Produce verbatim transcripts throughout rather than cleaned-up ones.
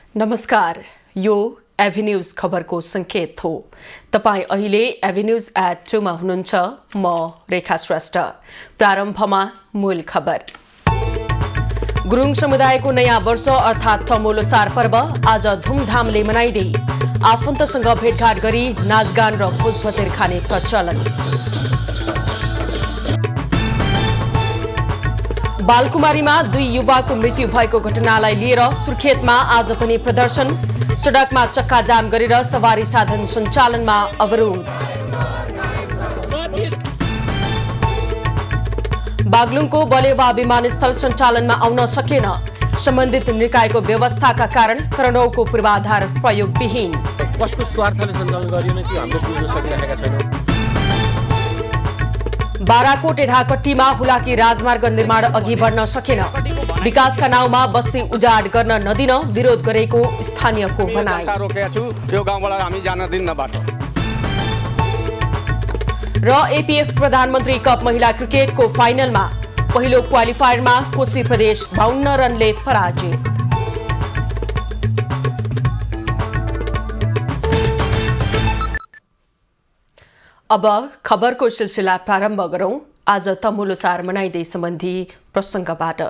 नमस्कार, यो एभिन्यूज खबरको संकेत हो। तपाई अहिले एभिन्यूज एट टू मा हुनुहुन्छ। म रेखा श्रेष्ठ। प्रारम्भमा मूल खबर। गुरुङ समुदायको नयाँ वर्ष अर्थात् तमु लोसार पर्व आज धुमधामले मनाइँदै आफन्तसँग भेटघाट गरी नाचगान र भोजभतेर खाने प्रचलन। बालकुमारीमा दुई युवाको मृत्यु भएको घटनालाई लिएर सुर्खेतमा आज पनि प्रदर्शन। सडकमा चक्का जाम गरेर सवारी साधन सञ्चालनमा अवरोध। बागलुङको बलेवा विमानस्थल सञ्चालनमा आउन सकेन। सम्बन्धित निकायको व्यवस्थाका कारण करोडौँको पूर्वाधार प्रयोगविहीन। कसको स्वार्थले सञ्चालन गरियो त्यो हामीले बुझ्न सकिरहेका छैनौँ। बाराकोट ढाकट्टीमा हुलाकी राजमार्ग निर्माण अघि बढ्न सकेन। विकासका नाउँमा बस्ती उजाड गर्न नदिन विरोध गरेको स्थानीयको भनाइ। र एपीएफ प्रधानमन्त्री कप महिला क्रिकेटको फाइनलमा पहिलो क्वालिफायरमा कोशी प्रदेश बाउन्न रनले पराजित। अब खबरको सिलसिला प्रारम्भ गरौं। आज तमु लोसार मनाइँदै सम्बन्धी प्रसङ्गबाट।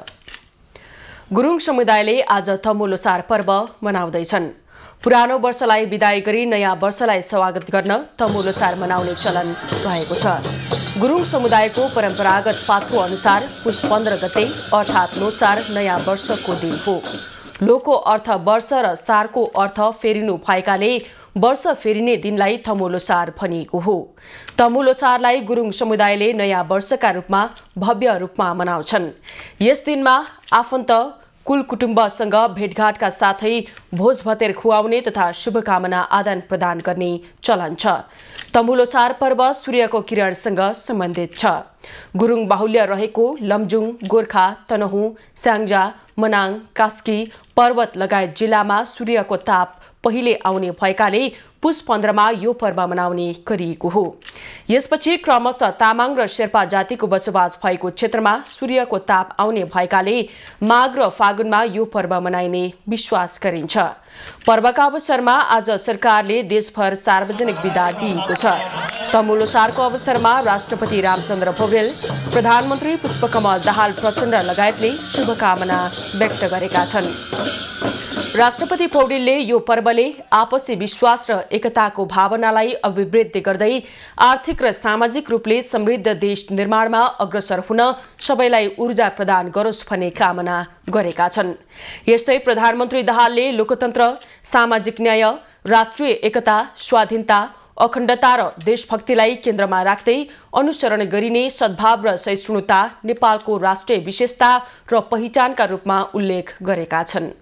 गुरुङ समुदायले आज तमु लोसार पर्व मनाउँदैछन्। पुरानो वर्षलाई विदाई गरी नयाँ वर्षलाई स्वागत गर्न तमु लोसार मनाउने चलन रहेको छ। गुरुङ समुदायको परम्परागत पात्रो अनुसार पुष पन्ध्र गते अर्थात् लोसार नयाँ वर्षको दिन हो। लोको अर्थ वर्ष र सारको अर्थ फेरिनु भएकाले वर्ष फेरिने दिनलाई तमु लोसार भनिएको हो। तमु लोसारलाई गुरुङ समुदायले नयाँ वर्षका रूपमा भव्य रूपमा मनाउँछन्। यस दिनमा आफन्त कुल कुटुम्बसँग भेटघाटका साथै भोजभतेर खुवाउने तथा शुभकामना आदान प्रदान गर्ने चलन छ। तमु लोसार पर्व सूर्यको किरणसँग सम्बन्धित छ। गुरुङ बाहुल्य रहेको लमजुङ, गोर्खा, तनहुँ, स्याङ्जा, मनाङ, कास्की, पर्वत लगायत जिल्लामा सूर्यको ताप पहिले आउने भएकाले पुष पन्ध्रमा यो पर्व मनाउने गरिएको हो। यसपछि क्रमशः तामाङ र शेर्पा जातिको बसोबास भएको क्षेत्रमा सूर्यको ताप आउने भएकाले माघ र फागुनमा यो पर्व मनाइने विश्वास गरिन्छ। पर्वका अवसरमा आज सरकारले देशभर सार्वजनिक बिदा दिएको छ। तमु लोसारको अवसरमा राष्ट्रपति रामचन्द्र पौडेल, प्रधानमन्त्री पुष्पकमल दाहाल प्रचण्ड लगायतले शुभकामना व्यक्त गरेका छन्। राष्ट्रपति पौडेलले यो पर्वले आपसी विश्वास र एकताको भावनालाई अभिवृद्धि गर्दै आर्थिक र सामाजिक रूपले समृद्ध देश निर्माणमा अग्रसर हुन सबैलाई ऊर्जा प्रदान गरोस् भन्ने कामना गरेका छन्। यस्तै प्रधानमन्त्री दाहालले लोकतन्त्र, सामाजिक न्याय, राष्ट्रिय एकता, स्वाधीनता, अखण्डता र देशभक्तिलाई केन्द्रमा राख्दै अनुसरण गरिने सद्भाव र सहिष्णुता नेपालको राष्ट्रिय विशेषता र पहिचानका रूपमा उल्लेख गरेका छन्।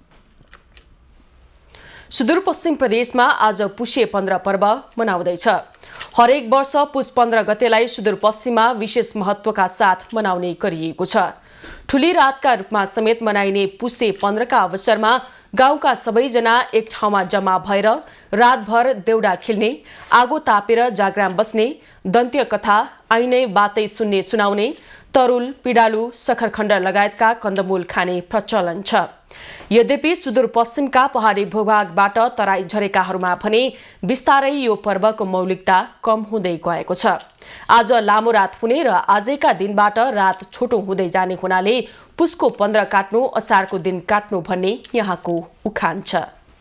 सुदूरपश्चिम प्रदेशमा आज पुष्य पन्ध्र पर्व मनाउँदैछ। हरेक वर्ष पुष पन्ध्र गतेलाई सुदूरपश्चिममा विशेष महत्वका साथ मनाउने गरिएको छ। ठुली रातका रूपमा समेत मनाइने पुष्य पन्ध्रका अवसरमा गाउँका सबैजना एक ठाउँमा जम्मा भएर रातभर देउडा खेल्ने, आगो तापेर जाग्राम बस्ने, दन्त्य कथा, आइनै बातै सुन्ने सुनाउने, तरुल, पिडालु, सखरखण्ड लगायतका कन्दमूल खाने प्रचलन छ। यद्यपि सुदूरपश्चिमका पहाडी भूभागबाट तराई झरेकाहरूमा भने बिस्तारै यो पर्वको मौलिकता कम हुँदै गएको छ। आज लामो रात हुने र आजैका दिनबाट रात छोटो हुँदै जाने हुनाले पुसको पन्ध्र काट्नु असारको दिन काट्नु भन्ने यहाँको उखान छ।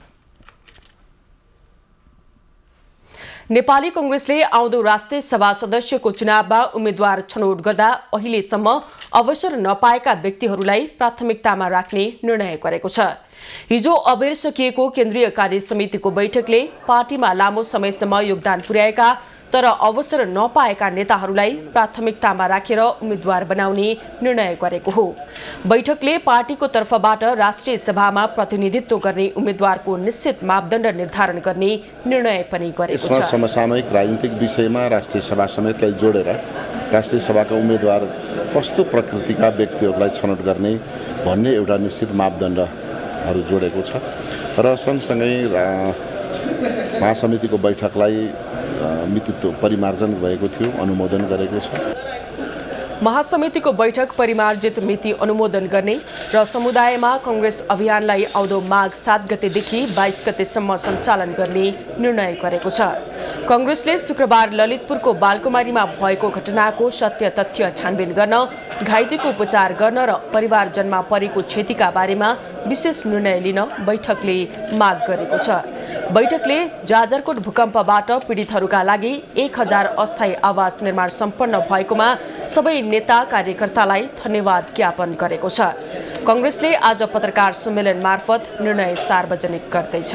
नेपाली कांग्रेसले आउँदो राष्ट्रिय सभा सदस्यको चुनावमा उम्मेद्वार छनौट गर्दा अहिलेसम्म अवसर नपाएका व्यक्तिहरूलाई प्राथमिकतामा राख्ने निर्णय गरेको छ। हिजो अबेर सकिएको केन्द्रीय कार्य समितिको बैठकले पार्टीमा लामो समयसम्म योगदान पुर्याएका तर अवसर नपाएका नेताहरूलाई प्राथमिकतामा राखेर उम्मेद्वार बनाउने निर्णय गरेको हो। बैठकले पार्टीको तर्फबाट राष्ट्रिय सभामा प्रतिनिधित्व गर्ने उम्मेद्वारको निश्चित मापदण्ड निर्धारण गर्ने निर्णय पनि गरेको छ। यसमा समसामयिक राजनीतिक विषयमा राष्ट्रिय सभा समेतलाई जोडेर राष्ट्रिय सभाका उम्मेद्वार कस्तो प्रकृतिका व्यक्तिहरूलाई छनौट गर्ने भन्ने एउटा निश्चित मापदण्डहरू जोडेको छ र सँगसँगै महासमितिको बैठकलाई मितित्व परिमार्जन भएको थियो, अनुमोदन गरेको छ महासमितिको बैठक परिमार्जित मिति अनुमोदन गर्ने र समुदायमा कांग्रेस अभियानलाई आउँदो माघ सात गतेदेखि बाइस गतेसम्म सञ्चालन गर्ने निर्णय गरेको छ। कांग्रेसले शुक्रबार ललितपुरको बालकुमारीमा भएको घटनाको सत्य तथ्य छानबिन गर्न, घाइतेको उपचार गर्न र परिवारजनमा परेको क्षतिका बारेमा विशेष निर्णय लिन बैठकले माग गरेको छ। बैठकले जाजरकोट भूकम्पबाट पीडितहरूका लागि एक हजार अस्थायी आवास निर्माण सम्पन्न भएकोमा सबै नेता कार्यकर्तालाई धन्यवाद ज्ञापन गरेको छ। कांग्रेसले आज पत्रकार सम्मेलन मार्फत निर्णय सार्वजनिक गर्दैछ।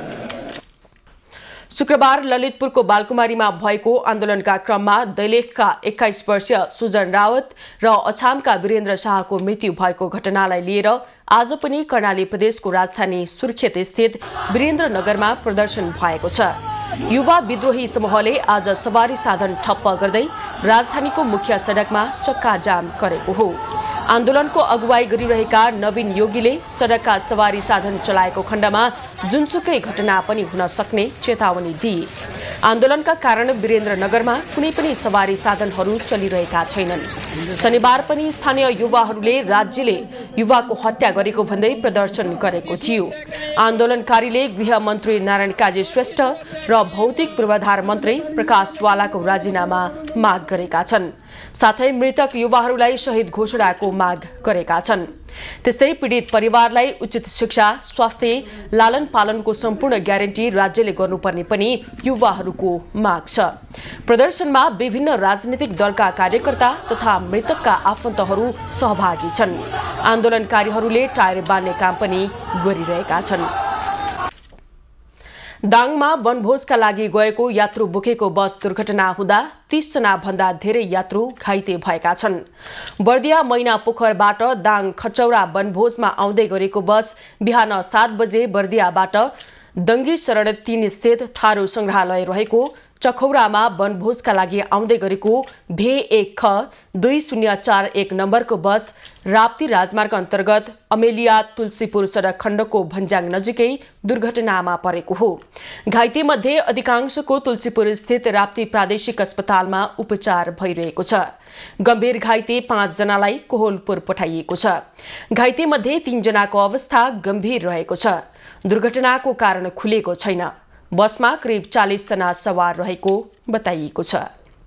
शुक्रबार ललितपुरको बालकुमारीमा भएको आन्दोलनका क्रममा दैलेखका एक्काइस वर्षीय सुजन रावत र अछामका वीरेन्द्र शाहको मृत्यु भएको घटनालाई लिएर आज पनि कर्णाली प्रदेशको राजधानी सुर्खेत स्थित वीरेन्द्रनगरमा प्रदर्शन भएको छ। युवा विद्रोही समूहले आज सवारी साधन ठप्प गर्दै राजधानीको मुख्य सडकमा चक्काजाम गरेको हो। आन्दोलनको अगुवाई गरिरहेका नवीन योगीले सडकका सवारी साधन चलाएको खण्डमा जुनसुकै घटना पनि हुन सक्ने चेतावनी दिए। आन्दोलनका कारण वीरेन्द्रनगरमा कुनै पनि सवारी साधनहरू चलिरहेका छैनन्। शनिबार पनि स्थानीय युवाहरूले राज्यले युवाको हत्या गरेको भन्दै प्रदर्शन गरेको थियो। आन्दोलनकारीले गृह मन्त्री नारायण काजी श्रेष्ठ र भौतिक पूर्वाधार मन्त्री प्रकाश वालाको राजीनामा माग गरेका छन्। साथै मृतक युवाहरूलाई शहीद घोषणाको माग गरेका छन्। त्यस्तै पीडित परिवारलाई उचित शिक्षा, स्वास्थ्य, लालन पालनको सम्पूर्ण ग्यारेन्टी राज्यले गर्नुपर्ने पनि युवाहरूको माग छ। प्रदर्शनमा विभिन्न राजनीतिक दलका कार्यकर्ता तथा मृतकका आफन्तहरू सहभागी छन्। आन्दोलनकारीहरूले टायर बाल्ने काम पनि गरिरहेका छन्। दाङमा वनभोजका लागि गएको यात्रु बोकेको बस दुर्घटना हुँदा तीस जना भन्दा धेरै यात्रु घाइते भएका छन्। बर्दिया मैना पोखरबाट दाङ खचौरा वनभोजमा आउँदै गरेको बस बिहान सात बजे बर्दियाबाट दङ्गी शरण तीन स्थित थारू संग्रहालय रहेको चखौरामा वनभोजका लागि आउँदै गरेको भे एक ख दुई शून्य चार एक नम्बरको बस राप्ती राजमार्ग अन्तर्गत अमेलिया तुलसीपुर सडक खण्डको भन्ज्याङ नजिकै दुर्घटनामा परेको हो। घाइते मध्ये अधिकांशको तुलसीपुर स्थित राप्ती प्रादेशिक अस्पतालमा उपचार भइरहेको छ। गम्भीर घाइते पाँच जनालाई कोहलपुर पठाइएको छ। घाइते मध्ये तीन जनाको अवस्था गम्भीर रहेको छ। दुर्घटनाको कारण खुलेको छैन। बसमा करिब चालीस जना सवार रहेको बताइएको छ।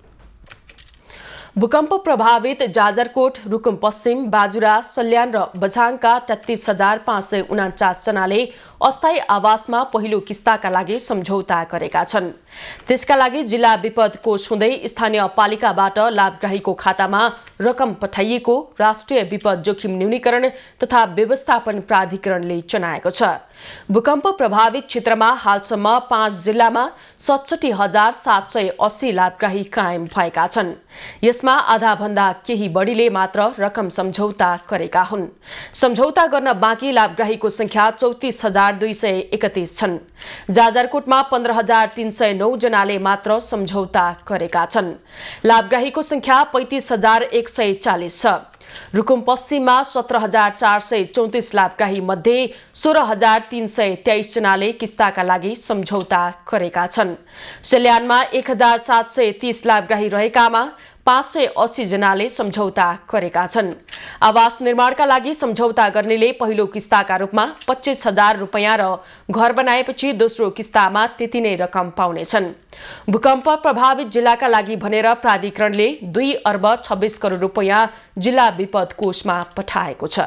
भूकम्प प्रभावित जाजरकोट, रुकुम पश्चिम, बाजुरा, सल्यान र बझाङका तेत्तीस हजार पाँच सय उनाचास जनाले अस्थायी आवासमा पहिलो किस्ताका लागि सम्झौता गरेका छन्। त्यसका लागि जिल्ला विपद कोष हुँदै स्थानीय पालिकाबाट लाभग्राहीको खातामा रकम पठाइएको राष्ट्रिय विपद जोखिम न्यूनीकरण तथा व्यवस्थापन प्राधिकरणले जनाएको छ। भूकम्प प्रभावित क्षेत्रमा हालसम्म पाँच जिल्लामा सतसठी हजार सात सय अस्सी लाभग्राही कायम भएका छन्। यसमा आधा भन्दा केही बढीले मात्र रकम सम्झौता गरेका हुन्। सम्झौता गर्न बाँकी लाभग्राहीको संख्या चौतिस हजार दुई सय एकतीस छन्। जाजरकोटमा पन्ध्र हजार तीन सय नौ जनाले मात्र सम्झौता गरेका छन्। लाभग्राहीको संख्या पैंतिस हजार एक सय चालीस छ। रुकुम पश्चिममा सत्र हजार चार सय चौतिस लाभग्राही मध्ये सोह्र हजार तीन सय तेइस जनाले किस्ताका लागि सम्झौता गरेका छन्। सल्यानमा एक हजार सात सय तीस लाभग्राही रहेकामा पाँच सय अस्सी जनाले सम्झौता गरेका छन्। आवास निर्माणका लागि सम्झौता गर्नेले पहिलो किस्ताका रूपमा पच्चीस हजार रुपियाँ र घर बनाएपछि दोस्रो किस्तामा त्यति नै रकम पाउनेछन्। भूकम्प प्रभावित जिल्लाका लागि भनेर प्राधिकरणले दुई अर्ब छब्बीस करोड रुपियाँ जिल्ला विपद कोषमा पठाएको छ।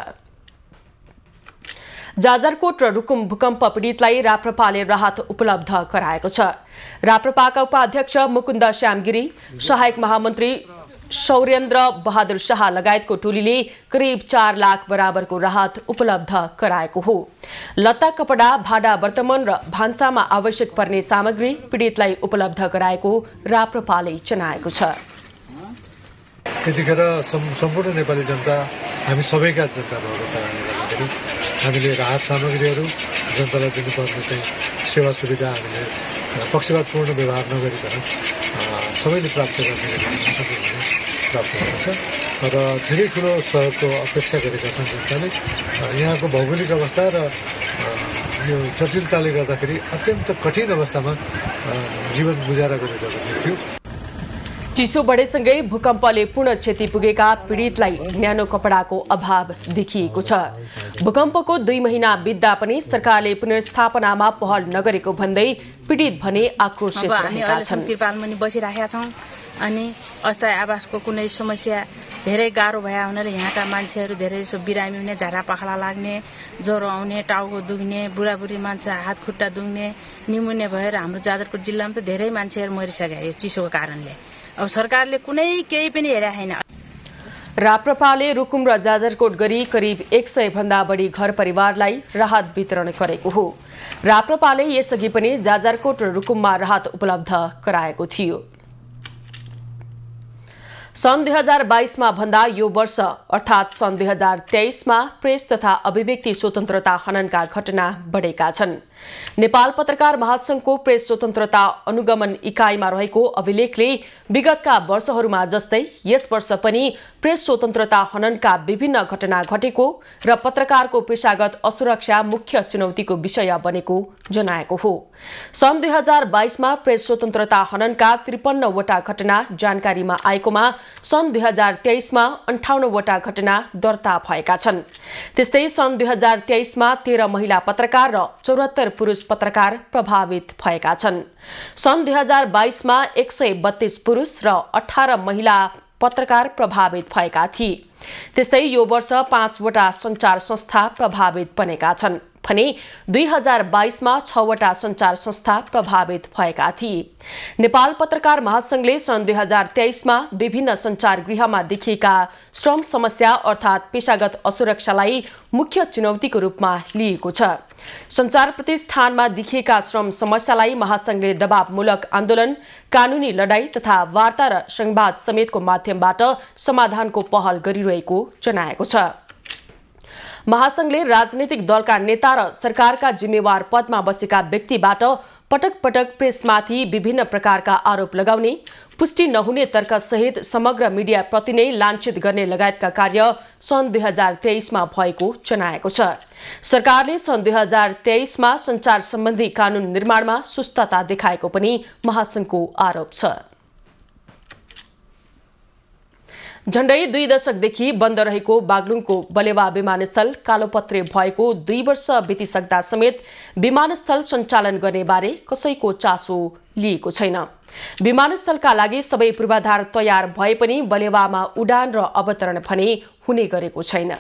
जाजरकोट र रुकुम भूकम्प पीडितलाई राप्रपाले राहत उपलब्ध गराएको छ। राप्रपाका उपाध्यक्ष मुकुन्द श्यामगिरी, सहायक महामन्त्री शौर्येन्द्र बहादुर शाह लगायतको टोलीले करिब चार लाख बराबरको राहत उपलब्ध गराएको हो। लत्ता, कपडा, भाडा वर्तमान र भान्सामा आवश्यक पर्ने सामग्री पीडितलाई उपलब्ध गराएको राप्रपाले जनाएको छ। त्यतिखेर सम्पूर्ण नेपाली जनता, हामी सबैका जनता भएको कारणले गर्दाखेरि हामीले राहत सामग्रीहरू जनतालाई दिनुपर्ने चाहिँ सेवा सुविधा हामीले पक्षपातपूर्ण व्यवहार नगरिकन सबैले प्राप्त गर्ने प्राप्त गर्छ र धेरै ठुलो सहयोगको अपेक्षा गरेका छन् जनताले। यहाँको भौगोलिक अवस्था र यो जटिलताले गर्दाखेरि अत्यन्त कठिन अवस्थामा जीवन गुजारा गरेको थियो। चिसो बढेसँगै भूकम्पले पूर्ण क्षति पुगेका पीडितलाई न्यानो कपडाको अभाव देखिएको छ। भूकम्पको दुई महिना बित्दा पनि सरकारले पुनर्स्थापनामा पहल नगरेको भन्दै पीडित भने आक्रोशित रहेका छन्। त्रिपालमुनि बसिराखेका छौं अनि अस्थायी आवासको कुनै समस्या धेरै गाह्रो भए हुनाले यहाँका मान्छेहरू धेरै सो बिरामी हुने, झाडा पखाला लाग्ने, ज्वरो आउने, टाउको दुख्ने, बुढाबुढी मान्छे हात खुट्टा दुख्ने, निमोनिया भएर हाम्रो जाजरकोट जिल्लामा त धेरै मान्छेहरू मरिसके यो चिसोको कारणले। अब सरकारले कुनै केही पनि हेरेको छैन। राप्रपाले रुकुम र जाजरकोट गरी करिब एक सय भन्दा बढी घर परिवारलाई राहत वितरण गरेको हो। राप्रपाले यसअघि पनि जाजरकोट र रुकुममा राहत उपलब्ध गराएको थियो। सन् दुई हजार बाइसमा भन्दा यो वर्ष अर्थात् सन् दुई हजार तेइसमा प्रेस तथा अभिव्यक्ति स्वतन्त्रता हननका घटना बढेका छन्। नेपाल पत्रकार महासंघको प्रेस स्वतन्त्रता अनुगमन इकाइमा रहेको अभिलेखले विगतका वर्षहरूमा जस्तै यस वर्ष पनि प्रेस स्वतन्त्रता हननका विभिन्न घटना घटेको र पत्रकारको पेशागत असुरक्षा मुख्य चुनौतीको विषय बनेको जनाएको हो। सन् दुई हजार बाइसमा प्रेस स्वतन्त्रता हननका त्रिपन्नवटा घटना जानकारीमा आएकोमा सन् दुई हजार तेइसमा अन्ठाउन्नवटा घटना दर्ता भएका छन्। त्यस्तै सन् दुई हजार तेइसमा तेह्र महिला पत्रकार र चौहत्तर पुरुष पत्रकार प्रभावित भएका छन्। सन् दुई हजार बाइसमा एक सय बत्तीस पुरुष र अठार महिला पत्रकार प्रभावित भएका थिए। त्यस्तै यो वर्ष पाँचवटा सञ्चार संस्था प्रभावित बनेका छन् भने दुई हजार बाइसमा छवटा सञ्चार संस्था प्रभावित भएका थिए। नेपाल पत्रकार महासंघले सन् दुई हजार तेइसमा विभिन्न सञ्चार गृहमा देखिएका श्रम समस्या अर्थात् पेशागत असुरक्षालाई मुख्य चुनौतीको रूपमा लिएको छ। सञ्चार प्रतिष्ठानमा देखिएका श्रम समस्यालाई महासंघले दबावमूलक आन्दोलन, कानूनी लडाई तथा वार्ता र संवाद समेतको माध्यमबाट समाधानको पहल गरिरहेको जनाएको छ। महासंघले राजनीतिक दलका नेता र सरकारका जिम्मेवार पदमा बसेका व्यक्तिबाट पटक पटक प्रेसमाथि विभिन्न प्रकारका आरोप लगाउने, पुष्टि नहुने तर्कसहित समग्र मिडियाप्रति नै लाञ्छित गर्ने लगायतका कार्य सन् दुई हजार तेइसमा भएको जनाएको छ। सरकारले सन् दुई हजार तेइसमा सञ्चार सम्बन्धी कानून निर्माणमा सुस्तता देखाएको पनि महासंघको आरोप छ। झण्डै दुई दशकदेखि बन्द रहेको बागलुङको बलेवा विमानस्थल कालोपत्रे भएको दुई वर्ष बितिसक्दा समेत विमानस्थल सञ्चालन गर्ने बारे कसैको चासो लिएको छैन। विमानस्थलका लागि सबै पूर्वाधार तयार भए पनि बलेवामा उडान र अवतरण भने हुने गरेको छैन।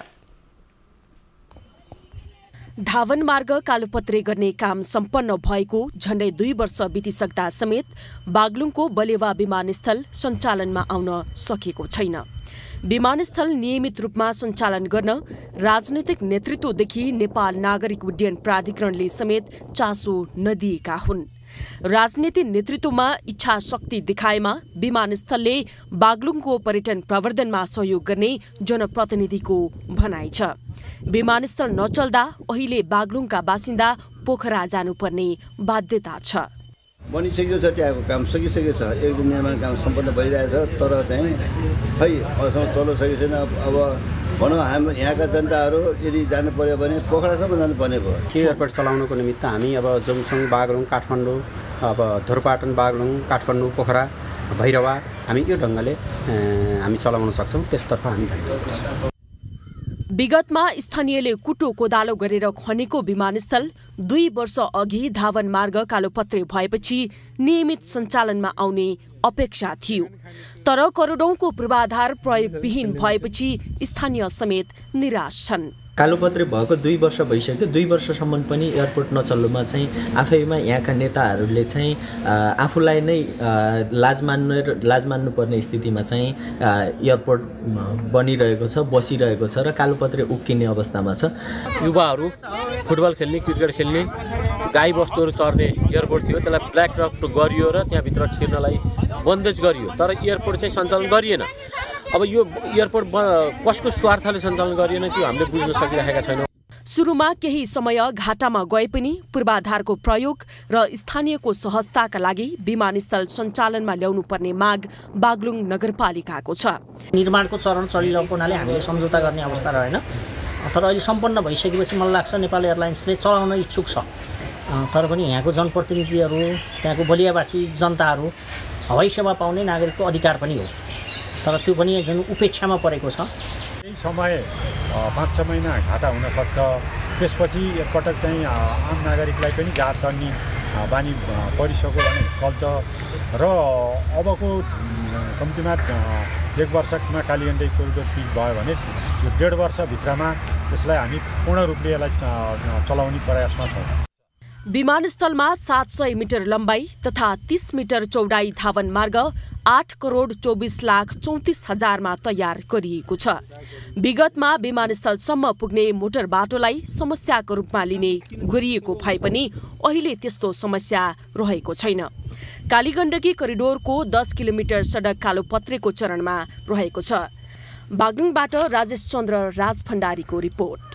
धावन मार्ग कालोपत्रे गर्ने काम सम्पन्न भएको झण्डै दुई वर्ष बितिसक्दा समेत बागलुङको बलेवा विमानस्थल सञ्चालनमा आउन सकेको छैन। विमानस्थल नियमित रूपमा सञ्चालन गर्न राजनैतिक नेतृत्वदेखि नेपाल नागरिक उड्डयन प्राधिकरणले समेत चासो नदिएका हुन्। राजनीति नेतृत्वमा इच्छा शक्ति देखाएमा विमानस्थलले बागलुङको पर्यटन प्रवर्धनमा सहयोग गर्ने जनप्रतिनिधिको भनाइ छ। विमानस्थल नचल्दा अहिले बागलुङका बासिन्दा पोखरा जानुपर्ने बाध्यता छ। बनिसकेको छ, त्यहाँको काम सकिसकेको छ, एक दिन निर्माण काम सम्पन्न भइरहेछ, तर चाहिँ खै अहिलेसम्म चल्न सकेको छैन। अब भनौँ हामी यहाँका जनताहरू यदि जानु पर्यो भने पोखरासम्म जानुपर्ने भयो। के एयरपोर्ट चलाउनको निमित्त हामी अब जोमसङ, बागलुङ, काठमाडौँ, अब धुरपाटन, बागलुङ, काठमाडौँ, पोखरा, भैरवा हामी यो ढङ्गले हामी चलाउन सक्छौँ। त्यसतर्फ हामी धन्यवाद। विगतमा स्थानीयले कुटो कोदालो गरेर खनेको विमानस्थल दुई वर्ष अघि धावन मार्ग कालोपत्रे भएपछि नियमित सञ्चालनमा आउने अपेक्षा थियो। तर करोडौंको पूर्वाधार प्रयोगविहीन भएपछि स्थानीय समेत निराश छन्। कालोपत्रे भएको दुई वर्ष भइसक्यो। दुई वर्षसम्म पनि एयरपोर्ट नचल्नुमा चाहिँ आफैमा यहाँका नेताहरूले चाहिँ आफूलाई नै लाज मान्नु लाज मान्नुपर्ने स्थितिमा चाहिँ एयरपोर्ट बनिरहेको छ, बसिरहेको छ र कालोपत्रे उक्किने अवस्थामा छ। युवाहरू फुटबल खेल्ने, क्रिकेट खेल्ने, गाई बस्तुहरू चर्ने एयरपोर्ट थियो, त्यसलाई ब्ल्याक रक गरियो र त्यहाँभित्र छिर्नलाई बन्देज गरियो, तर एयरपोर्ट चाहिँ सञ्चालन गरिएन। अब यो एयरपोर्ट कसको स्वार्थले सञ्चालन गरिएन त्यो हामीले बुझ्न सकिरहेका छैनौँ। सुरुमा केही समय घाटामा गए पनि पूर्वाधारको प्रयोग र स्थानीयको सहजताका लागि विमानस्थल सञ्चालनमा ल्याउनु पर्ने माग बागलुङ नगरपालिकाको छ। निर्माणको चरण चलिरहेको हुनाले हामीले सम्झौता गर्ने अवस्था रहेन, तर अहिले सम्पन्न भइसकेपछि मलाई लाग्छ नेपाल एयरलाइन्सले चलाउन इच्छुक छ। तर पनि यहाँको जनप्रतिनिधिहरू, त्यहाँको बलियावासी जनताहरू हवाई सेवा पाउने नागरिकको अधिकार पनि हो, तर त्यो पनि जुन उपेक्षामा परेको छ। यही समय पाँच छ महिना घाटा हुनसक्छ, त्यसपछि एकपटक चाहिँ आम नागरिकलाई पनि गाड चढ्ने बानी परिसक्यो भने चल्छ र अबको कम्तीमा एक वर्षमा कालीगण्डकी कोरिडोर पिच भयो भने यो डेढ वर्षभित्रमा त्यसलाई हामी पूर्ण रूपले यसलाई चलाउने प्रयासमा छौँ। विमानस्थलमा सात सय मिटर लम्बाइ तथा तीस मिटर चौडाइ धावन मार्ग आठ करोड चौबिस लाख चौतिस हजारमा तयार गरिएको छ। विगतमा विमानस्थलसम्म पुग्ने मोटर बाटोलाई समस्याको रूपमा लिने गरिएको भए पनि अहिले त्यस्तो समस्या रहेको छैन। कालीगण्डकी करिडोरको दस किलोमिटर सडक कालोपत्रेको चरणमा रहेको छ। बागलुङबाट राजेश चन्द्र राजभण्डारीको रिपोर्ट।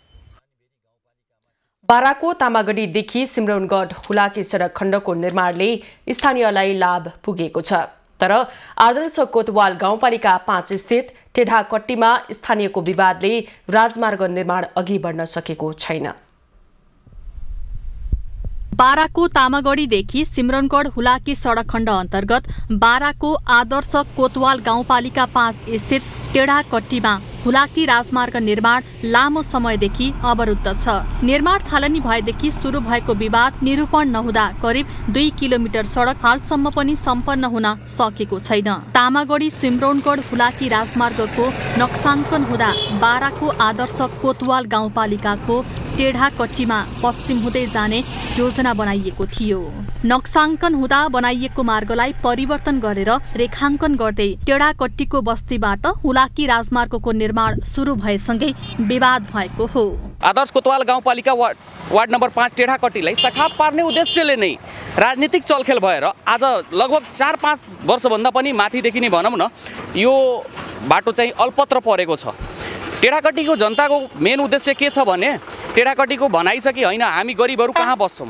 बाराको तामागढीदेखि सिमरौनगढ हुलाकी सडक खण्डको निर्माणले स्थानीयलाई लाभ पुगेको छ, तर आदर्श कोतवाल गाउँपालिका पाँच स्थित टेढाकट्टीमा स्थानीयको विवादले राजमार्ग निर्माण अघि बढ्न सकेको छैन। बाराको तामागढीदेखि सिमरौनगढ हुलाकी सडक खण्ड अन्तर्गत बाराको आदर्श कोतवाल गाउँपालिका पाँच स्थित टेढाकट्टीमा हुलाकी राजमार्ग निर्माण लामो समयदेखि अवरुद्ध छ। निर्माण थालनी भएदेखि सुरु भएको विवाद निरूपण नहुँदा करिब दुई किलोमिटर सडक हालसम्म पनि सम्पन्न हुन सकेको छैन। तामागढी सिमरौनगढ हुलाकी राजमार्गको नक्साङ्कन हुँदा बाराको आदर्श कोतवाल गाउँपालिकाको टेढाकट्टीमा पश्चिम हुँदै जाने योजना बनाइएको थियो। नक्साङ्कन हुँदा बनाइएको मार्गलाई परिवर्तन गरेर रेखाङ्कन गर्दै टेढाकट्टीको बस्तीबाट हुलाकी राजमार्गको निर्माण सुरु भएसँगै विवाद भएको हो। आदर्श कोतवाल गाउँपालिका वार्ड वार्ड नम्बर पाँच टेढाकट्टीलाई सखाप पार्ने उद्देश्यले नै राजनीतिक चलखेल भएर आज लगभग चार पाँच वर्षभन्दा पनि माथिदेखि नै भनौँ न यो बाटो चाहिँ अल्पत्र परेको छ। टेढाकट्टीको जनताको मेन उद्देश्य के छ भने टेढाकट्टीको भनाइ छ कि होइन हामी गरिबहरू कहाँ बस्छौँ।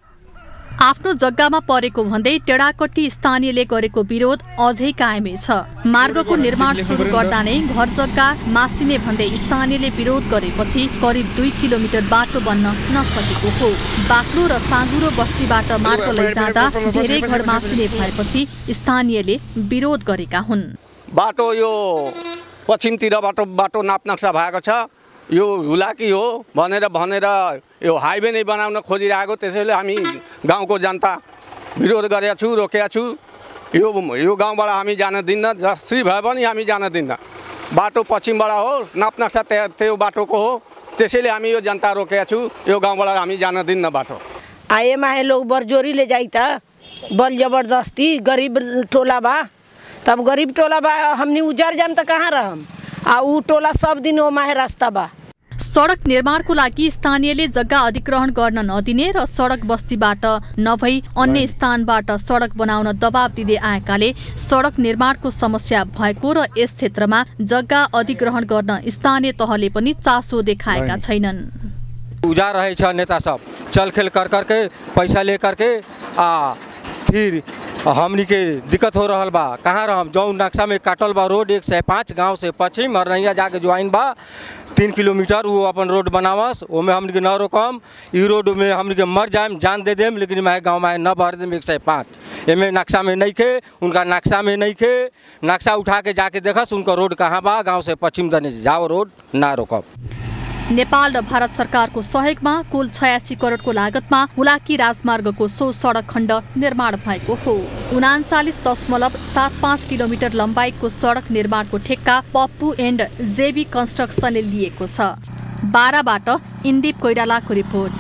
आफ्नो जग्गामा परेको भन्दै टेढाकट्टी स्थानीयले गरेको विरोध अझै कायमै छ। मार्गको निर्माण सुरु गर्दा नै घर जग्गा मासिने भन्दै स्थानीयले विरोध गरेपछि करिब दुई किलोमिटर बाटो बन्न नसकेको हो। बाक्लो र साँगुरो बस्तीबाट मार्ग लैजाँदा धेरै घर मासिने भएपछि स्थानीयले विरोध गरेका हुन्। बाटो यो पश्चिमतिर बाटो बाटो नापनक्सा भएको छ, यो हुलाकी हो भनेर भनेर यो हाइवे नै बनाउन खोजिरहेको, त्यसैले हामी गाउँको जनता विरोध गरेका छु, रोकेका छु। यो यो गाउँबाट हामी जान दिन्न, जसरी भए पनि हामी जान दिन्न। बाटो पश्चिमबाट हो, नापनक्सा त्यो त्यो बाटोको हो, त्यसैले हामी यो जनता रोकेका छु। यो गाउँबाट हामी जान दिन्न बाटो। आए माहे लोग बरजोरी ले जाइता बल जबरदस्ती गरीब टोला बा, तब गरीब टोला बा हमनी उजर जाम त कहाँ रहम आ ऊ टोला सब दिन ओ माहे रास्ता बा। सडक निर्माणको लागि स्थानीयले जग्गा अधिग्रहण गर्न नदिने र सडक बस्तीबाट नभई अन्य स्थानबाट सडक बनाउन दबाब दिँदै आएकाले सडक निर्माणको समस्या भएको र यस क्षेत्रमा जग्गा अधिग्रहण गर्न स्थानीय तहले पनि चासो देखाएका छैनन्। उजा रहे छ नेता सब चलखेल कर करके पैसा लेकर के आ फिर हमनी के दिक्कत हो रहा बा। कहाँ रहम जौन नक्शा में काटल बा रोड एक सौ पाँच गाँव से पश्चिम मरनैया जाके ज्वाइन बा तीन किलोमीटर वो अपन रोड बनावस, ओमे हमनी के न रोकम। ई रोड में हमनी के मर जाए जान दे देम, लेकिन मैं गाँव में न भर देम एक सौ पाँच। एमे नक्शा में नहीं खे, उनका नक्शा में नहीं खे। नक्शा उठा के जाके देखस उनका रोड कहाँ बा, गाँव से पश्चिम दने जाओ रोड ना रोकब। नेपाल र भारत सरकारको सहयोगमा कुल छयासी करोडको लागतमा हुलाकी राजमार्गको सो सडक खण्ड निर्माण भएको हो। उनाचालिस दशमलव सात पाँच किलोमिटर लम्बाइको सडक निर्माणको ठेक्का पप्पू एन्ड जेबी कन्स्ट्रक्सनले लिएको छ। बाराबाट इन्दिप कोइरालाको रिपोर्ट।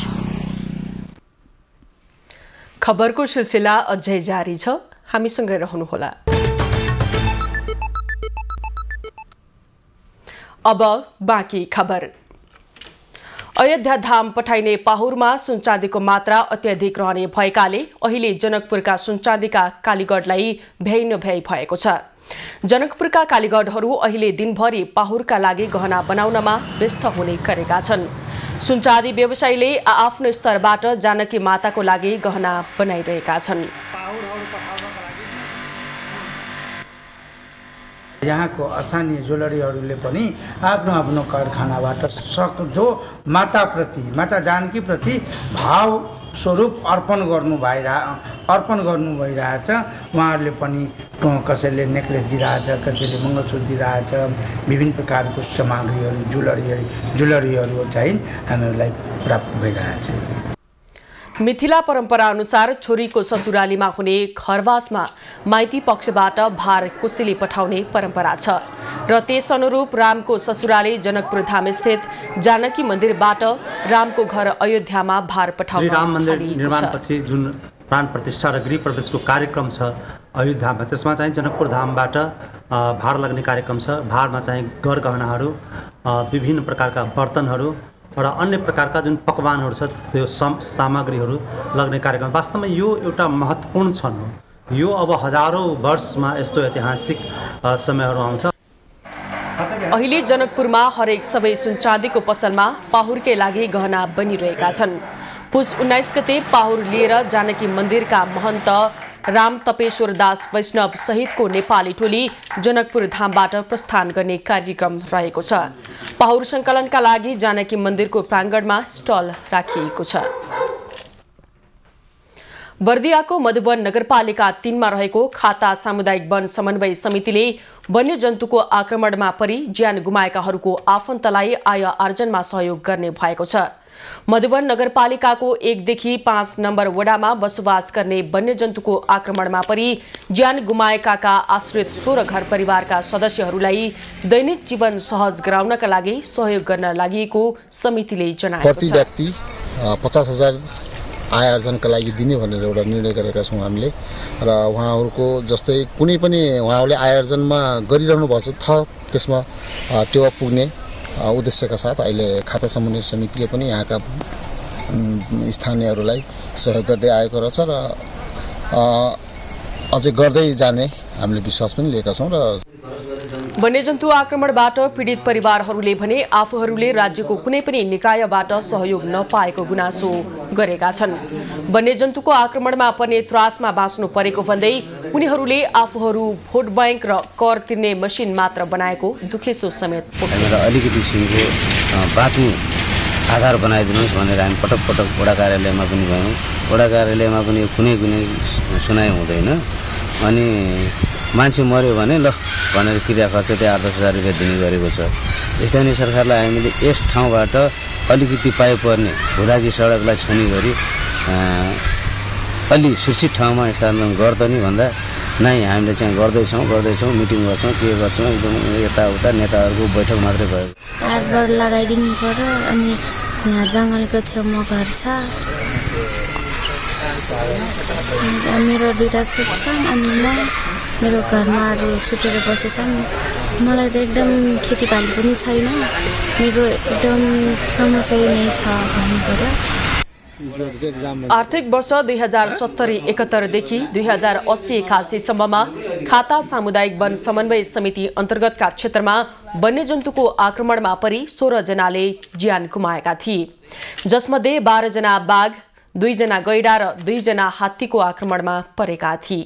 खबरको सिलसिला अझै जारी छ, हामीसँगै रहनुहोला। अब बाँकी खबर। अयोध्या धाम पठाइने पाहुरमा सुनचाँदीको मात्रा अत्याधिक रहने भएकाले अहिले जनकपुरका सुनचाँदीका कालीगढलाई भ्याइ नभ्याइ भएको छ। जनकपुरका कालीगढहरू अहिले दिनभरि पाहुरका लागि गहना बनाउनमा व्यस्त हुने गरेका छन्। सुनचाँदी व्यवसायीले आफ्नो स्तरबाट जानकी माताको लागि गहना बनाइरहेका छन्। यहाँको स्थानीय ज्वेलरीहरूले पनि आफ्नो आफ्नो कारखानाबाट सक्दो माताप्रति माता जानकीप्रति भाव स्वरूप अर्पण गर्नु भइरह अर्पण गर्नु भइरहेछ। उहाँहरूले पनि कसैले नेक्लेस दिइरहेछ, कसैले मङ्गलसूत्र दिइरहेछ, विभिन्न प्रकारको सामग्रीहरू जुलरीहरू जुलरीहरू चाहिँ हामीहरूलाई प्राप्त भइरहेछ। मिथिला परम्परा अनुसार छोरीको ससुरालीमा हुने खरवासमा माइती पक्षबाट भार कोसेली पठाउने परम्परा छ र त्यस अनुरूप रामको ससुराली जनकपुर धाम स्थित जानकी मन्दिरबाट रामको घर अयोध्यामा भार पठाउन राम मन्दिर निर्माणपछि जुन प्राण प्रतिष्ठा र गृह प्रवेशको कार्यक्रम छ अयोध्यामा, त्यसमा चाहिँ जनकपुर धामबाट भार लाग्ने कार्यक्रम छ। भारमा चाहिँ गरगहनाहरू, विभिन्न प्रकारका बर्तनहरू र अन्य प्रकारका जुन पकवानहरू छ त्यो सामग्रीहरू लग्ने कार्यक्रम। वास्तवमा यो एउटा महत्त्वपूर्ण क्षण हो। यो अब हजारौँ वर्षमा यस्तो ऐतिहासिक समयहरू आउँछ। अहिले जनकपुरमा हरेक सबै सुनचाँदीको पसलमा पाहुरकै लागि गहना बनिरहेका छन्। पुस उन्नाइस गते पाहुर लिएर जानकी मन्दिरका महन्त राम तपेश्वर दास वैष्णव सहितको नेपाली टोली जनकपुर धामबाट प्रस्थान गर्ने कार्यक्रम रहेको छ। पाहुर सङ्कलनका लागि जानकी मन्दिरको प्राङ्गणमा स्टल राखिएको छ। बर्दियाको मधुवन नगरपालिका तीनमा रहेको खाता सामुदायिक वन समन्वय समितिले वन्यजन्तुको आक्रमणमा परि ज्यान गुमाएकाहरूको आफन्तलाई आय आर्जनमा सहयोग गर्ने भएको छ। मधुवन नगरपालिकाको एकदेखि पाँच नम्बर वडामा बसोबास गर्ने वन्यजन्तुको आक्रमणमा परि ज्यान गुमाएकाका आश्रित सोह्र घर परिवारका सदस्यहरूलाई दैनिक जीवन सहज गराउनका लागि सहयोग गर्न लागि समितिले जनाएको छ। प्रति व्यक्ति पचास हजार आय आर्जनका लागि दिने भनेर एउटा निर्णय गरेका छौँ हामीले र उहाँहरूको जस्तै कुनै पनि उहाँहरूले आय आर्जनमा गरिरहनु भएको छ त्यसमा टेवा पुग्ने उद्देश्यका साथ अहिले खाता समन्वय समितिले पनि यहाँका स्थानीयहरूलाई सहयोग गर्दै आएको रहेछ र अझै गर्दै जाने हामीले विश्वास पनि लिएका छौँ। र वन्यजन्तु आक्रमणबाट पीडित परिवारहरूले भने आफूहरूले राज्यको कुनै पनि निकायबाट सहयोग नपाएको गुनासो गरेका छन्। वन्यजन्तुको आक्रमणमा पर्ने त्रासमा बाँच्नु परेको भन्दै उनीहरूले आफूहरू भोट बैंक र कर तिर्ने मसिन मात्र बनाएको दुखेसो समेत अलिकति सिंहको बाँच्ने आधार बनाइदिनुहोस् भनेर हामी पटक पटक वडा कार्यालयमा पनि गयौँ। वडा कार्यालयमा पनि कुनै कुनै सुनाइ हुँदैन। अनि मान्छे मर्यो भने ल भनेर क्रिया खर्च त्यहाँ आठ दस हजार रुपियाँ दिने गरेको छ। स्थानीय सरकारलाई हामीले यस ठाउँबाट अलिकति पाइपर्ने भुलाकी सडकलाई छुने गरी अलि सुरक्षित ठाउँमा स्थानान्तरण गर्दैन भन्दा नै हामीले चाहिँ गर्दैछौँ गर्दैछौँ मिटिङ गर्छौँ के गर्छौँ एकदम यताउता नेताहरूको बैठक मात्रै भयो। तारबार लगाइदिनु पर्यो अनि यहाँ जङ्गलको छेउमा घर छ। मेरो दुईवटा छोरी छन् अनि म मेरो घरमा अरू छुटेर बसेछन्। मलाई त एकदम खेतीपाती पनि छैन। मेरो एकदम समस्या नै छ भन्नु पर्यो। आर्थिक वर्ष दुई हजार सत्तरी एकहत्तरदेखि दुई हजार अस्सी एकासीसम्ममा खाता सामुदायिक वन समन्वय समिति अन्तर्गतका क्षेत्रमा वन्यजन्तुको आक्रमणमा परि सोह्र जनाले ज्यान गुमाएका थिए, जसमध्ये बाह्र जना बाघ, दुईजना गैडा र दुईजना हात्तीको आक्रमणमा परेका थिए।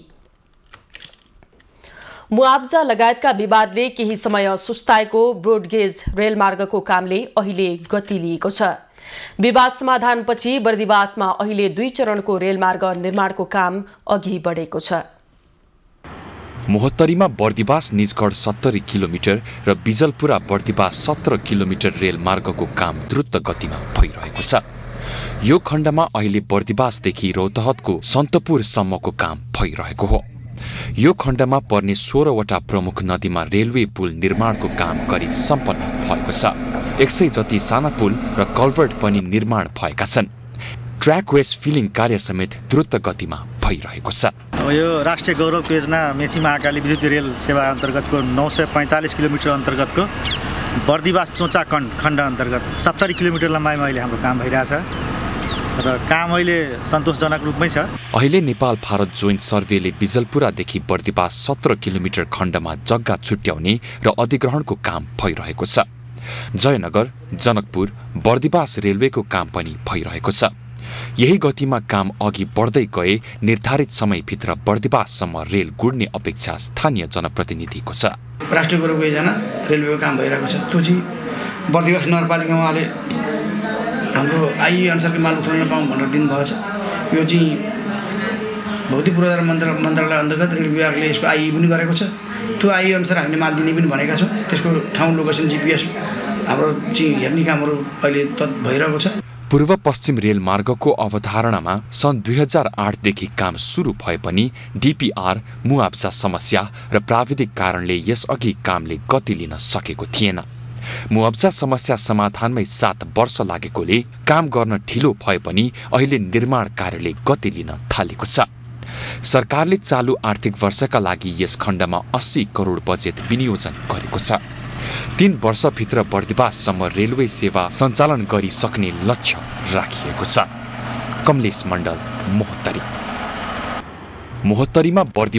मुआब्जा लगायतका विवादले केही समय सुस्ताएको ब्रोडगेज रेलमार्गको कामले अहिले गति लिएको छ। विवाद समाधानपछि बर्दिवासमा अहिले दुई चरणको रेलमार्ग निर्माणको काम अघि बढेको छ। मोहत्तरीमा बर्दिवास निजगढ सत्तरी किलोमिटर र बिजलपुरा बर्दिवास सत्र किलोमिटर रेलमार्गको काम द्रुत गतिमा भइरहेको छ। यो खण्डमा अहिले बर्दिवासदेखि रौतहतको सन्तपुरसम्मको काम भइरहेको हो। यो खण्डमा पर्ने सोह्रवटा प्रमुख नदीमा रेलवे पुल निर्माणको काम करिब सम्पन्न भएको छ। एक सय जति साना पुल र कल्भर्ट पनि निर्माण भएका छन्। ट्र्याक वेस्ट फिलिङ कार्य समेत द्रुत गतिमा भइरहेको छ। अब यो राष्ट्रिय गौरव योजना मेची महाकाली विद्युत रेल सेवा अन्तर्गतको नौ सय पैँतालिस किलोमिटर अन्तर्गतको बर्दिवास चोचा खण्ड अन्तर्गत सत्तरी किलोमिटर लम्बाइमा अहिले हाम्रो काम भइरहेछ र काम अहिले सन्तोषजनक रूपमै छ। अहिले नेपाल भारत जोइन्ट सर्वेले बिजलपुरादेखि बर्दिवास सत्र किलोमिटर खण्डमा जग्गा छुट्याउने र अधिग्रहणको काम भइरहेको छ। जयनगर, जनकपुर, बर्दिवास रेलवेको काम पनि भइरहेको छ। यही गतिमा काम अघि बढ्दै गए निर्धारित समयभित्र बर्दिवाससम्म रेल गुड्ने अपेक्षा स्थानीय जनप्रतिनिधिको छ। राष्ट्रिय गौरवको योजना रेलवेको काम भइरहेको छ। त्यो चाहिँ बर्दिवास नगरपालिकामा उहाँले हाम्रो आइए अनुसारको माल उठाउन नपाउँ भनेर दिनुभएको छ। यो चाहिँ भौतिक पूर्वाधार मन्त्र मन्त्रालय अन्तर्गत रेल विभागले यसको आइई पनि गरेको छ। त्यो आइई अनुसार हामीले माल दिने पनि भनेका छौँ। त्यसको ठाउँ लोकेसन जिपिएस हाम्रो चाहिँ हेर्ने कामहरू अहिले तत् भइरहेको छ। पूर्व पश्चिम रेल मार्गको अवधारणामा सन् दुई हजार आठदेखि काम सुरु भए पनि डिपिआर, मुआब्जा समस्या र प्राविधिक कारणले यसअघि कामले गति लिन सकेको थिएन। मुआब्जा समस्या समाधानमै सात वर्ष लागेकोले काम गर्न ढिलो भए पनि अहिले निर्माण कार्यले गति लिन थालेको छ। सरकारले चालु आर्थिक वर्षका लागि यस खण्डमा अस्सी करोड बजेट विनियोजन गरेको छ। तीन वर्षभित्र बर्दिवाससम्म रेलवे सेवा सञ्चालन गरिसक्ने लक्ष्य राखिएको छ। कमलेश मण्डल, मोहत्तरी। मोहत्तरीमा बर्दि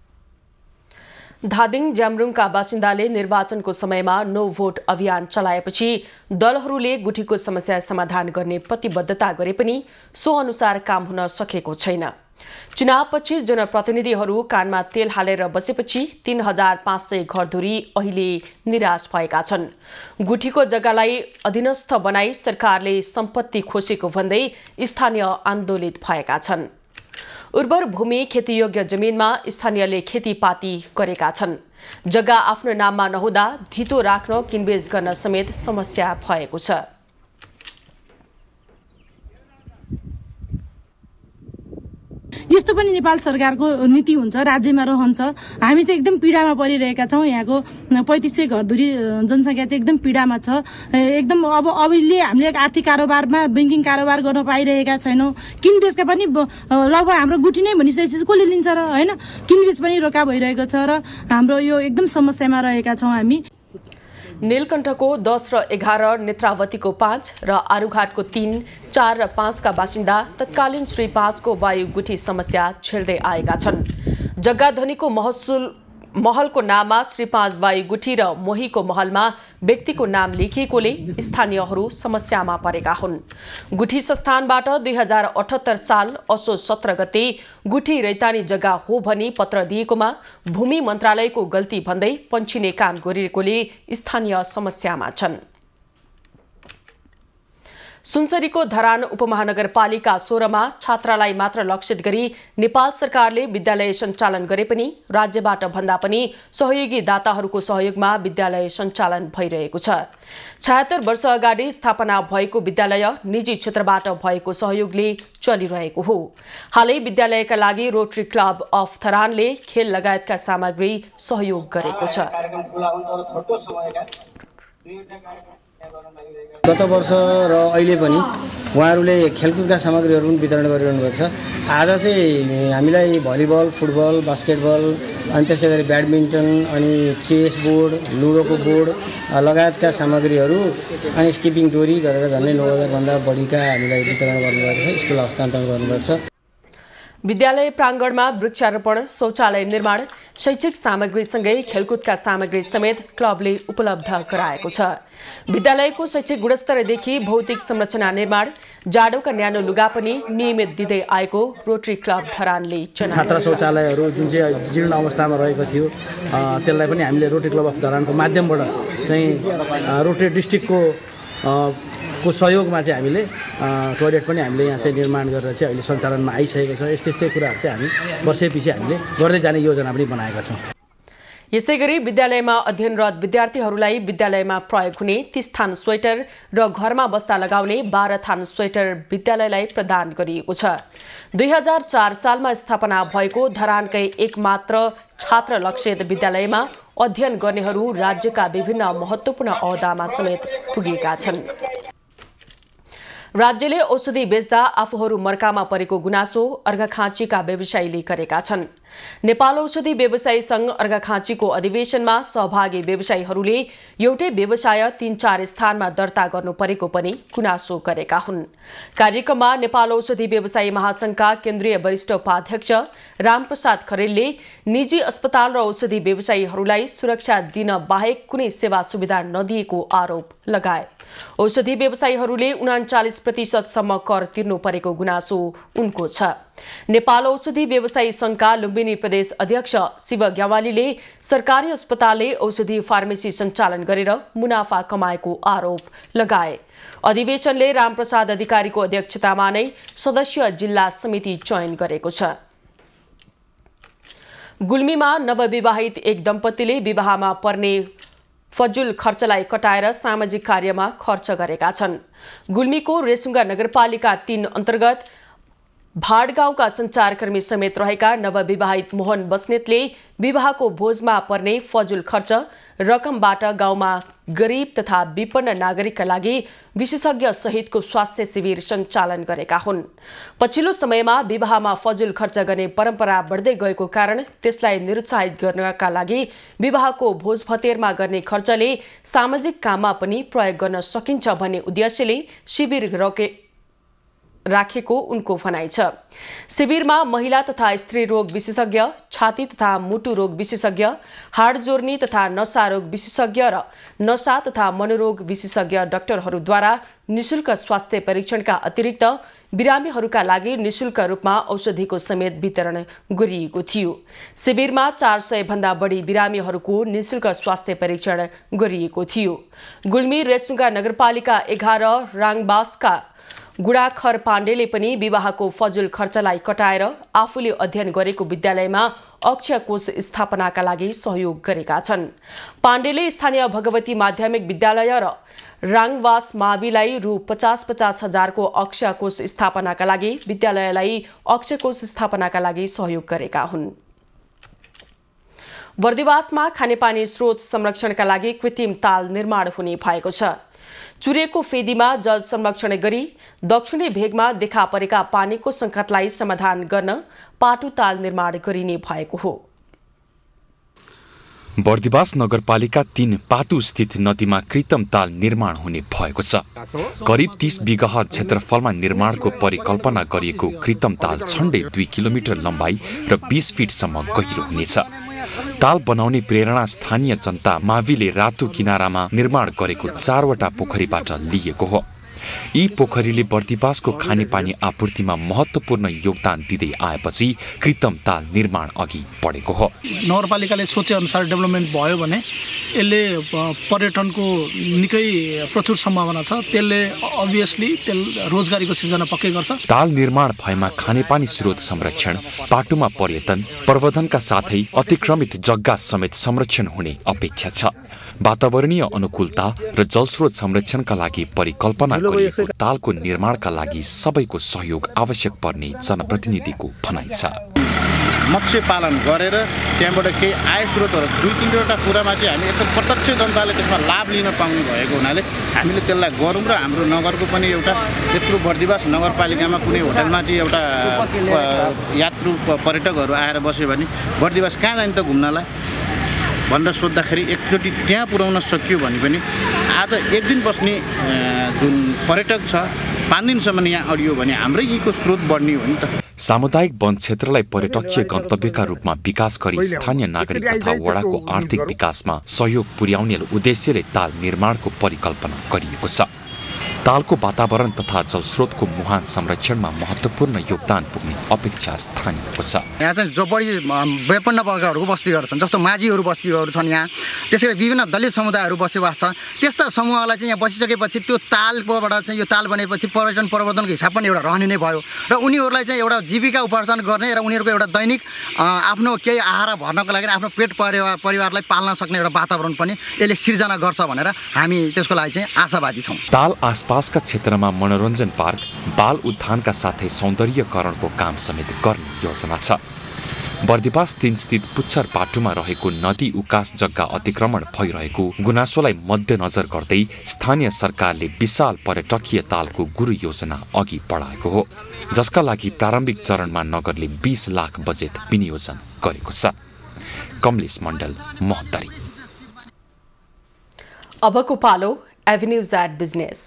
धादिङ ज्याम्रुङका बासिन्दाले निर्वाचनको समयमा नो भोट अभियान चलाएपछि दलहरूले गुठीको समस्या समाधान गर्ने प्रतिबद्धता गरे पनि सो अनुसार काम हुन सकेको छैन। चुनावपछि जनप्रतिनिधिहरू कानमा तेल हालेर बसेपछि तीन हजार पाँच सय घरधुरी अहिले निराश भएका छन्। गुठीको जग्गालाई अधीनस्थ बनाई सरकारले सम्पत्ति खोसेको भन्दै स्थानीय आन्दोलित भएका छन्। उर्वर भूमि खेतीयोग्य जमिनमा स्थानीयले खेतीपाती गरेका छन्। जग्गा आफ्नो नाममा नहुँदा धितो राख्न किनबेच गर्न समेत समस्या भएको छ। यस्तो पनि नेपाल सरकारको नीति हुन्छ, राज्यमा रहन्छ। हामी चाहिँ एकदम पीडामा परिरहेका छौँ। यहाँको पैँतिस सय घरधुरी जनसङ्ख्या चाहिँ एकदम पीडामा छ। एकदम अब अहिले हामीले आर्थिक कारोबारमा ब्याङ्किङ कारोबार गर्न पाइरहेका छैनौँ। किनबेचका पनि लगभग हाम्रो गुठी नै भनिसकेपछि कसले लिन्छ र होइन, किनबेच पनि रोका भइरहेको छ र हाम्रो यो एकदम समस्यामा रहेका छौँ हामी। नीलकण्ठको दस र एघार, नेत्रावतीको पाँच र आरुघाटको तीन, चार र पाँचका बासिन्दा तत्कालीन श्री पाँचको वायु गुठी समस्या झेल्दै आएका छन्। जग्गा धनीको महसुल महलको नाममा श्री पाँच वायु गुठी र मोहीको महलमा व्यक्तिको नाम लेखिएकोले स्थानीयहरू समस्यामा परेका हुन्। गुठी संस्थानबाट दुई हजार अठहत्तर साल असोज सत्र गते गुठी रैतानी जग्गा हो भनी पत्र दिएकोमा भूमि मन्त्रालयको गल्ती भन्दै पन्छिने काम गरिएकोले स्थानीय समस्यामा छन्। सुनसरीको धरान उपमहानगरपालिका सोह्रमा छात्रालाई मात्र लक्षित गरी नेपाल सरकारले विद्यालय सञ्चालन गरे पनि राज्यबाट भन्दा पनि सहयोगी दाताहरूको सहयोगमा विद्यालय सञ्चालन भइरहेको छ। छयत्तर वर्ष अगाडि स्थापना भएको विद्यालय निजी क्षेत्रबाट भएको सहयोगले चलिरहेको हो। हालै विद्यालयका लागि रोटरी क्लब अफ धरानले खेल लगायतका सामग्री सहयोग गरेको छ। गत वर्ष र अहिले पनि उहाँहरूले खेलकुदका सामग्रीहरू पनि वितरण गरिरहनु भएको छ। आज चाहिँ हामीलाई भलिबल, फुटबल, बास्केटबल अनि त्यस्तै गरी ब्याडमिन्टन अनि चेस बोर्ड, लुडोको बोर्ड लगायतका सामग्रीहरू अनि स्किपिङ डोरी गरेर झन्डै नौ हजारभन्दा बढीका हामीलाई वितरण गर्नुभएको छ, स्कुल हस्तान्तरण गर्नुभएको छ। विद्यालय प्राङ्गणमा वृक्षारोपण, शौचालय निर्माण, शैक्षिक सामग्रीसँगै खेलकुदका सामग्री समेत क्लबले उपलब्ध गराएको छ। विद्यालयको शैक्षिक गुणस्तरदेखि भौतिक संरचना निर्माण, जाडोका न्यानो लुगा पनि नियमित दिँदै आएको रोटरी क्लब धरानले छात्र शौचालयहरू जुन चाहिँ जीर्ण अवस्थामा रहेको थियो त्यसलाई पनि हामीले रोटरी क्लब अफ धरानको माध्यमबाट चाहिँ रोटरी डिस्ट्रिक्टको को सहयोगमा चाहिँ हामीले टोयलेट पनि हामीले यहाँ चाहिँ निर्माण गरेर चाहिँ अहिले सञ्चालनमा आइसकेको छ। यस्तै यस्तै कुराहरू चाहिँ हामी वर्षैपछि हामीले गर्दै जाने योजना पनि बनाएका छौँ। यसैगरी विद्यालयमा अध्ययनरत विद्यार्थीहरूलाई विद्यालयमा प्रयोग हुने तीस थान स्वेटर र घरमा बस्दा लगाउने बाह्र थान स्वेटर विद्यालयलाई प्रदान गरिएको छ। दुई हजार चार सालमा स्थापना भएको धरानकै एकमात्र छात्र लक्षित विद्यालयमा अध्ययन गर्नेहरू राज्यका विभिन्न महत्त्वपूर्ण अहदामा समेत पुगेका छन्। राज्यले औषधि बेच्दा आफूहरू मर्कामा परेको गुनासो अर्घाखाँचीका व्यवसायीले गरेका छन्। नेपाल औषधि व्यवसायी संघ अर्घाखाँचीको अधिवेशनमा सहभागी व्यवसायीहरूले एउटै व्यवसाय तीन चार स्थानमा दर्ता गर्नु परेको पनि गुनासो गरेका हुन्। कार्यक्रममा नेपाल औषधि व्यवसायी महासंघका केन्द्रीय वरिष्ठ उपाध्यक्ष रामप्रसाद खरेलले निजी अस्पताल र औषधि व्यवसायीहरूलाई सुरक्षा दिन बाहेक कुनै सेवा सुविधा नदिएको आरोप लगाए। औषधि व्यवसायीहरूले उनाचालिस प्रतिशतसम्म कर तिर्नु परेको गुनासो उनको छ। नेपाल औषधि व्यवसायी संघका लुम्बिनी प्रदेश अध्यक्ष शिव ग्यावालीले सरकारी अस्पतालले औषधि फार्मेसी सञ्चालन गरेर मुनाफा कमाएको आरोप लगाए। अधिवेशनले रामप्रसाद अधिकारीको अध्यक्षतामा नै सदस्य जिल्ला समिति चयन गरेको छ। गुल्मीमा नवविवाहित एक दम्पतिले विवाहमा पर्ने फजुल खर्चलाई कटाएर सामाजिक कार्यमा खर्च गरेका छन्। गुल्मीको रेसुङ्गा नगरपालिका तीन अन्तर्गत भाड गाउँका सञ्चारकर्मी समेत रहेका नवविवाहित मोहन बस्नेतले विवाहको भोजमा पर्ने फजुल खर्च रकमबाट गाउँमा गरिब तथा विपन्न नागरिकका लागि विशेषज्ञ सहितको स्वास्थ्य शिविर सञ्चालन गरेका हुन्। पछिल्लो समयमा विवाहमा फजुल खर्च गर्ने परम्परा बढ्दै गएको कारण त्यसलाई निरुत्साहित गर्नका लागि विवाहको भोज भतेरमा गर्ने खर्चले सामाजिक काममा पनि प्रयोग गर्न सकिन्छ भन्ने उद्देश्यले शिविर रोके राखेको उनको भनाइ छ। शिविरमा महिला तथा स्त्री रोग विशेषज्ञ, छाती तथा मुटु रोग विशेषज्ञ, हाड जोर्नी तथा नशा रोग विशेषज्ञ र नशा तथा मनोरोग विशेषज्ञ डाक्टरहरूद्वारा निशुल्क स्वास्थ्य परीक्षणका अतिरिक्त बिरामीहरूका लागि निशुल्क रूपमा औषधिको समेत वितरण गरिएको थियो। शिविरमा चार सय भन्दा बढी बिरामीहरूको निशुल्क स्वास्थ्य परीक्षण गरिएको थियो। गुल्मी रेसुङ्गा नगरपालिका एघार राङबासका गुडाखर पाण्डेले पनि विवाहको फजुल खर्चलाई कटाएर आफूले अध्ययन गरेको विद्यालयमा अक्षय कोष स्थापनाका लागि सहयोग गरेका छन्। पाण्डेले स्थानीय भगवती माध्यमिक विद्यालय र राङवास माविलाई रु पचास पचास हजारको अक्षय कोष स्थापनाका लागि विद्यालयलाई अक्षय कोष स्थापनाका लागि सहयोग गरेका हुन्। बर्दिवासमा खानेपानी स्रोत संरक्षणका लागि कृत्रिम ताल निर्माण हुने भएको छ। चुरेको फेदीमा जल संरक्षण गरी दक्षिणी भेगमा देखा परेका पानीको संकटलाई समाधान गर्न पाटु ताल निर्माण गरिने भएको हो। बर्दिवास नगरपालिका तीन पातु स्थित नदीमा कृत्रिम ताल निर्माण हुने भएको छ। करिब तीस बिघा क्षेत्रफलमा निर्माणको परिकल्पना गरिएको कृत्रिम ताल झण्डै दुई किलोमिटर लम्बाइ र बीस फिटसम्म गहिरो हुनेछ। ताल बनाउने प्रेरणा स्थानीय जनता माविले रातो किनारामा निर्माण गरेको चारवटा पोखरीबाट लिएको हो। यी पोखरीले बर्दिवासको खानेपानी आपूर्तिमा महत्त्वपूर्ण योगदान दिँदै आएपछि कृत्रिम ताल निर्माण अघि बढेको हो। नगरपालिकाले सोचे अनुसार डेभलपमेन्ट भयो भने यसले पर्यटनको निकै प्रचुर सम्भावना छ। त्यसले अभियसली त्यसले रोजगारीको सिर्जना पक्कै गर्छ। ताल निर्माण भएमा खानेपानी स्रोत संरक्षण, पाटुमा पर्यटन, प्रवर्धनका साथै अतिक्रमित जग्गा समेत संरक्षण हुने अपेक्षा छ। वातावरणीय अनुकूलता र जलस्रोत संरक्षणका लागि परिकल्पना गरिएको तालको निर्माणका लागि सबैको सहयोग आवश्यक पर्ने जनप्रतिनिधिको भनाइ छ। मत्स्य पालन गरेर त्यहाँबाट केही आय स्रोतहरू दुई तिनवटा कुरामा चाहिँ हामी एकदम प्रत्यक्ष जनताले त्यसमा लाभ लिन पाउने भएको हुनाले हामीले त्यसलाई गरौँ र हाम्रो नगरको पनि एउटा त्यत्रो बर्दिवास नगरपालिकामा कुनै होटलमा चाहिँ एउटा यात्रु पर्यटकहरू आएर बस्यो भने बर्दिवास कहाँ जाने त घुम्नलाई भनेर सोद्धाखेरि एकचोटि त्यहाँ पुर्याउन सकियो भने पनि आज एक दिन बस्ने जुन पर्यटक छ पाँच दिनसम्म यहाँ अडियो भने हाम्रै यहीँको स्रोत बढ्ने हो नि त। सामुदायिक वन क्षेत्रलाई पर्यटकीय गन्तव्यका रूपमा विकास गरी स्थानीय नागरिक तथा वडाको आर्थिक विकासमा सहयोग पुर्याउने उद्देश्यले ताल निर्माणको परिकल्पना गरिएको छ। तालको वातावरण तथा जलस्रोतको मुहान संरक्षणमा महत्त्वपूर्ण योगदान पुग्ने अपेक्षा स्थानीयको छ। यहाँ चाहिँ जो बढी विपन्न वर्गहरूको बस्तीहरू छन्, जस्तो माझीहरू बस्तीहरू छन् यहाँ, त्यसरी विभिन्न दलित समुदायहरू बसोबास छ। त्यस्ता समूहलाई चाहिँ यहाँ बसिसकेपछि त्यो तालबाट चाहिँ यो ताल बनेपछि पर्यटन प्रवर्धनको हिसाब पनि एउटा रहने नै भयो र उनीहरूलाई चाहिँ एउटा जीविका उपार्जन गर्ने र उनीहरूको एउटा दैनिक आफ्नो केही आहार भर्नको लागि आफ्नो पेट परिवार परिवारलाई पाल्न सक्ने एउटा वातावरण पनि यसले सिर्जना गर्छ भनेर हामी त्यसको लागि चाहिँ आशावादी छौँ। ताल आसपासका क्षेत्रमा मनोरञ्जन पार्क, बाल उद्यानका साथै सौन्दर्यकरणको काम समेत गर्ने योजना छ। बर्दिवास तीन स्थित पुच्छर पाटुमा रहेको नदी उकास जग्गा अतिक्रमण भइरहेको गुनासोलाई मध्यनजर गर्दै स्थानीय सरकारले विशाल पर्यटकीय तालको गुरु योजना अघि बढाएको हो, जसका लागि प्रारम्भिक चरणमा नगरले बीस लाख बजेट विनियोजन गरेको छ। कमलेश मण्डल, महोत्तरी। अबको पालो एभेन्यूज एट बिजनेस।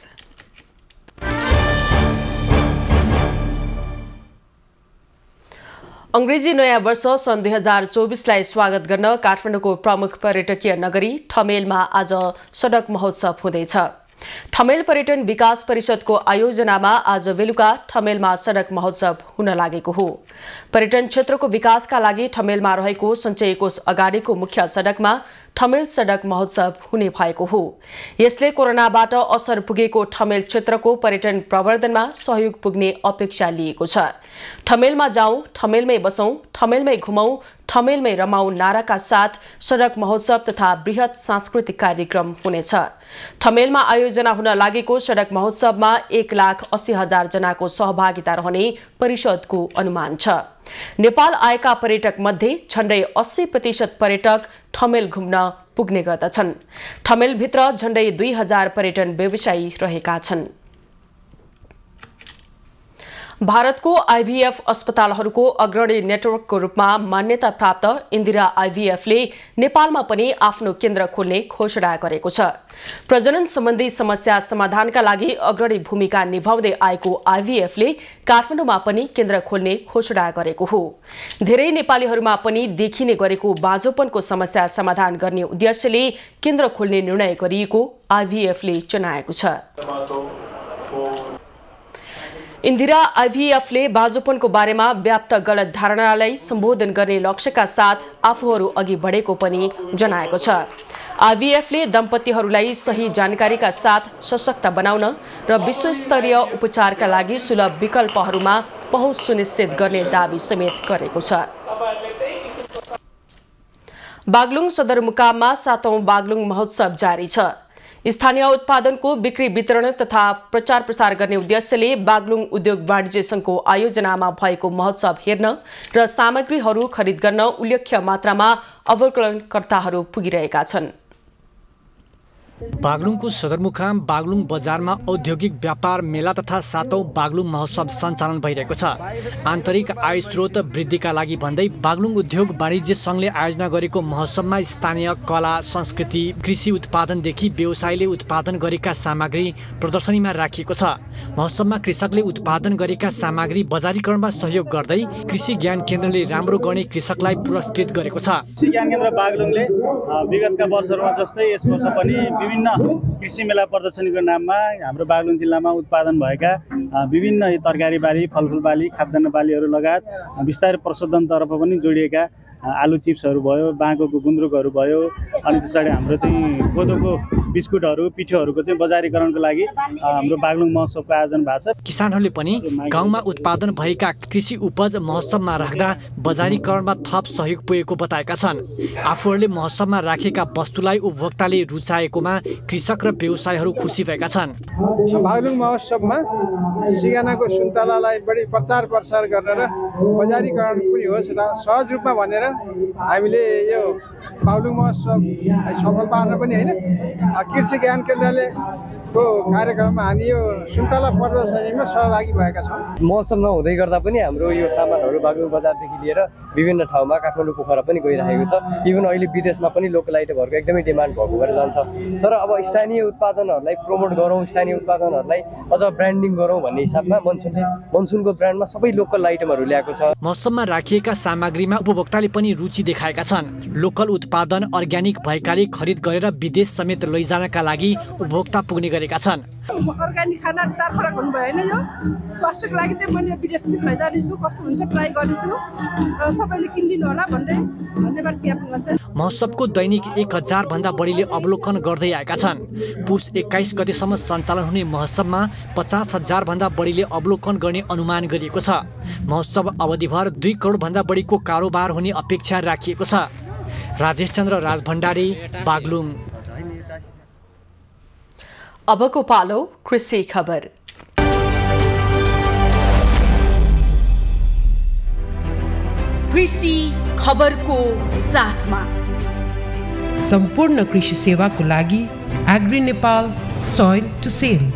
अंग्रेजी नयाँ वर्ष सन् दुई हजार चौबिसलाई स्वागत गर्न काठमाडौँको प्रमुख पर्यटकीय नगरी ठमेलमा आज सडक महोत्सव हुँदैछ। ठमेल पर्यटन विकास परिषदको आयोजनामा आज बेलुका ठमेलमा सडक महोत्सव हुन लागेको हो। पर्यटन क्षेत्रको विकासका लागि ठमेलमा रहेको सञ्चय कोष अगाडिको मुख्य सडकमा ठमेल सडक महोत्सव हुने भएको हो। यसले कोरोनाबाट असर पुगेको ठमेल क्षेत्रको पर्यटन प्रवर्धनमा सहयोग पुग्ने अपेक्षा लिएको छ। ठमेलमा जाउँ, ठमेलमै बसौँ, ठमेलमै घुमौँ, ठमेलमै रमाउँ नाराका साथ सडक महोत्सव तथा बृहत सांस्कृतिक कार्यक्रम हुनेछ। ठमेलमा आयोजना हुन लागेको सडक महोत्सवमा एक लाख अस्सी हजार जनाको सहभागिता रहने परिषदको अनुमान छ। नेपाल आएका पर्यटक मध्ये झण्डै अस्सी प्रतिशत पर्यटक ठमेल घुम्न पुग्ने गर्दछन्। ठमेलभित्र झण्डै दुई हजार पर्यटन व्यवसायी रहेका छन्। भारतको आईभीएफ अस्पतालहरूको अग्रणी नेटवर्कको रूपमा मान्यता प्राप्त इन्दिरा आईभीएफले नेपालमा पनि आफ्नो केन्द्र खोल्ने घोषणा गरेको छ। प्रजनन सम्बन्धी समस्या समाधानका लागि अग्रणी भूमिका निभाउँदै आएको आईभीएफले काठमाडौँमा पनि केन्द्र खोल्ने घोषणा गरेको हो। धेरै नेपालीहरूमा पनि देखिने गरेको बाँझोपनको समस्या समाधान गर्ने उद्देश्यले केन्द्र खोल्ने निर्णय गरिएको आईभीएफले जनाएको छ। इन्दिरा आईभीएफले बाँझोपनको बारेमा व्याप्त गलत धारणालाई सम्बोधन गर्ने लक्ष्यका साथ आफूहरू अघि बढेको पनि जनाएको छ। आईभीएफले दम्पतिहरूलाई सही जानकारीका साथ सशक्त बनाउन र विश्वस्तरीय उपचारका लागि सुलभ विकल्पहरूमा पहुँच सुनिश्चित गर्ने दावी समेत गरेको छ। बागलुङ सदरमुकाममा सातौं बागलुङ महोत्सव जारी छ। स्थानीय उत्पादनको बिक्री वितरण तथा प्रचार प्रसार गर्ने उद्देश्यले बागलुङ उद्योग वाणिज्य संघको आयोजनामा भएको महोत्सव हेर्न र सामग्रीहरू खरिद गर्न उल्लेख्य मात्रामा अवलोकनकर्ताहरू पुगिरहेका छन्। बागलुङको सदरमुकाम बागलुङ बजारमा औद्योगिक व्यापार मेला तथा सातौं बागलुङ महोत्सव सञ्चालन भइरहेको छ। आन्तरिक आय स्रोत वृद्धिका लागि भन्दै बागलुङ उद्योग वाणिज्य संघले आयोजना गरेको महोत्सवमा स्थानीय कला, संस्कृति, कृषि उत्पादनदेखि व्यवसायले उत्पादन गरेका सामग्री प्रदर्शनीमा राखिएको छ। महोत्सवमा कृषकले उत्पादन गरेका सामग्री बजारीकरणमा सहयोग गर्दै कृषि ज्ञान केन्द्रले राम्रो गर्ने कृषकलाई पुरस्कृत गरेको छ। कृषि ज्ञान केन्द्र बागलुङले विगतका वर्षहरूमा जस्तै यस वर्ष पनि विभिन्न कृषि मेला प्रदर्शनीको नाममा हाम्रो बागलुङ जिल्लामा उत्पादन भएका विभिन्न तरकारी बाली, फलफुल बाली, खाद्यान्न बालीहरू लगायत बिस्तारै प्रशोधनतर्फ पनि जोडिएका आलु चिप्सहरू भयो, बाँकोको गुन्द्रुकहरू भयो, अनि त्यसरी हाम्रो चाहिँ कोदोको बिस्कुटहरू, पिठोहरूको चाहिँ बजारीकरणको लागि हाम्रो बागलुङ महोत्सवको आयोजना भएको छ। किसानहरूले पनि गाउँमा उत्पादन भएका कृषि उपज महोत्सवमा राख्दा बजारीकरणमा थप सहयोग पुगेको बताएका छन्। आफूहरूले महोत्सवमा राखेका वस्तुलाई उपभोक्ताले रुचाएकोमा कृषक र व्यवसायीहरू खुसी भएका छन्। बागलुङ महोत्सवमा सिगानाको सुन्तलालाई बढी प्रचार प्रसार गर्न र बजारीकरण पनि होस् र सहज रूपमा भनेर हामीले यो बागलुङ महोत्सव सफल पार्न पनि होइन कृषि ज्ञान केन्द्रले को कार्यक्रममा हामी यो सुन्तला प्रदर्शनीमा सहभागी भएका छौँ। मौसम नहुँदै गर्दा पनि हाम्रो यो सामानहरू बागलुङ बजारदेखि लिएर विभिन्न ठाउँमा काठमाडौँ पोखरा पनि गइरहेको छ। इभन अहिले विदेशमा पनि लोकल आइटमहरूको एकदमै डिमान्ड भएको भएर जान्छ। तर अब स्थानीय उत्पादनहरूलाई प्रमोट गरौँ, स्थानीय उत्पादनहरूलाई अझ ब्रान्डिङ गरौँ भन्ने हिसाबमा मनसुनले मनसुनको ब्रान्डमा सबै लोकल आइटमहरू ल्याएको छ। महोत्सवमा राखिएका सामग्रीमा उपभोक्ताले पनि रुचि देखाएका छन्। लोकल उत्पादन अर्ग्यानिक भएकाले खरिद गरेर विदेश समेत लैजानका लागि उपभोक्ता पुग्ने गरेका छन्। अर्ग्यानिक खाना फरक हुनु भयो होइन, यो स्वास्थ्यको लागि चाहिँ मैले विदेशतिर लैजानेछु, कस्तो हुन्छ ट्राई गर्नेछु र सबैले किनिदिनु होला भन्दै धन्यवाद ज्ञापन गर्छु। महोत्सवको दैनिक एक हजार भन्दा बढीले अवलोकन गर्दै आएका छन्। पुस एक्काइस गतेसम्म सञ्चालन हुने महोत्सवमा पचास हजार भन्दा बढीले अवलोकन गर्ने अनुमान गरिएको छ। महोत्सव अवधिभर दुई करोड भन्दा बढीको कारोबार हुने अपेक्षा राखिएको छ। राजेश चन्द्र राजभण्डारी, बागलुङ। अबको पालो कृषि खबर। कृषि खबरको साथमा सम्पूर्ण कृषि सेवाको लागि agri Nepal soil to sale.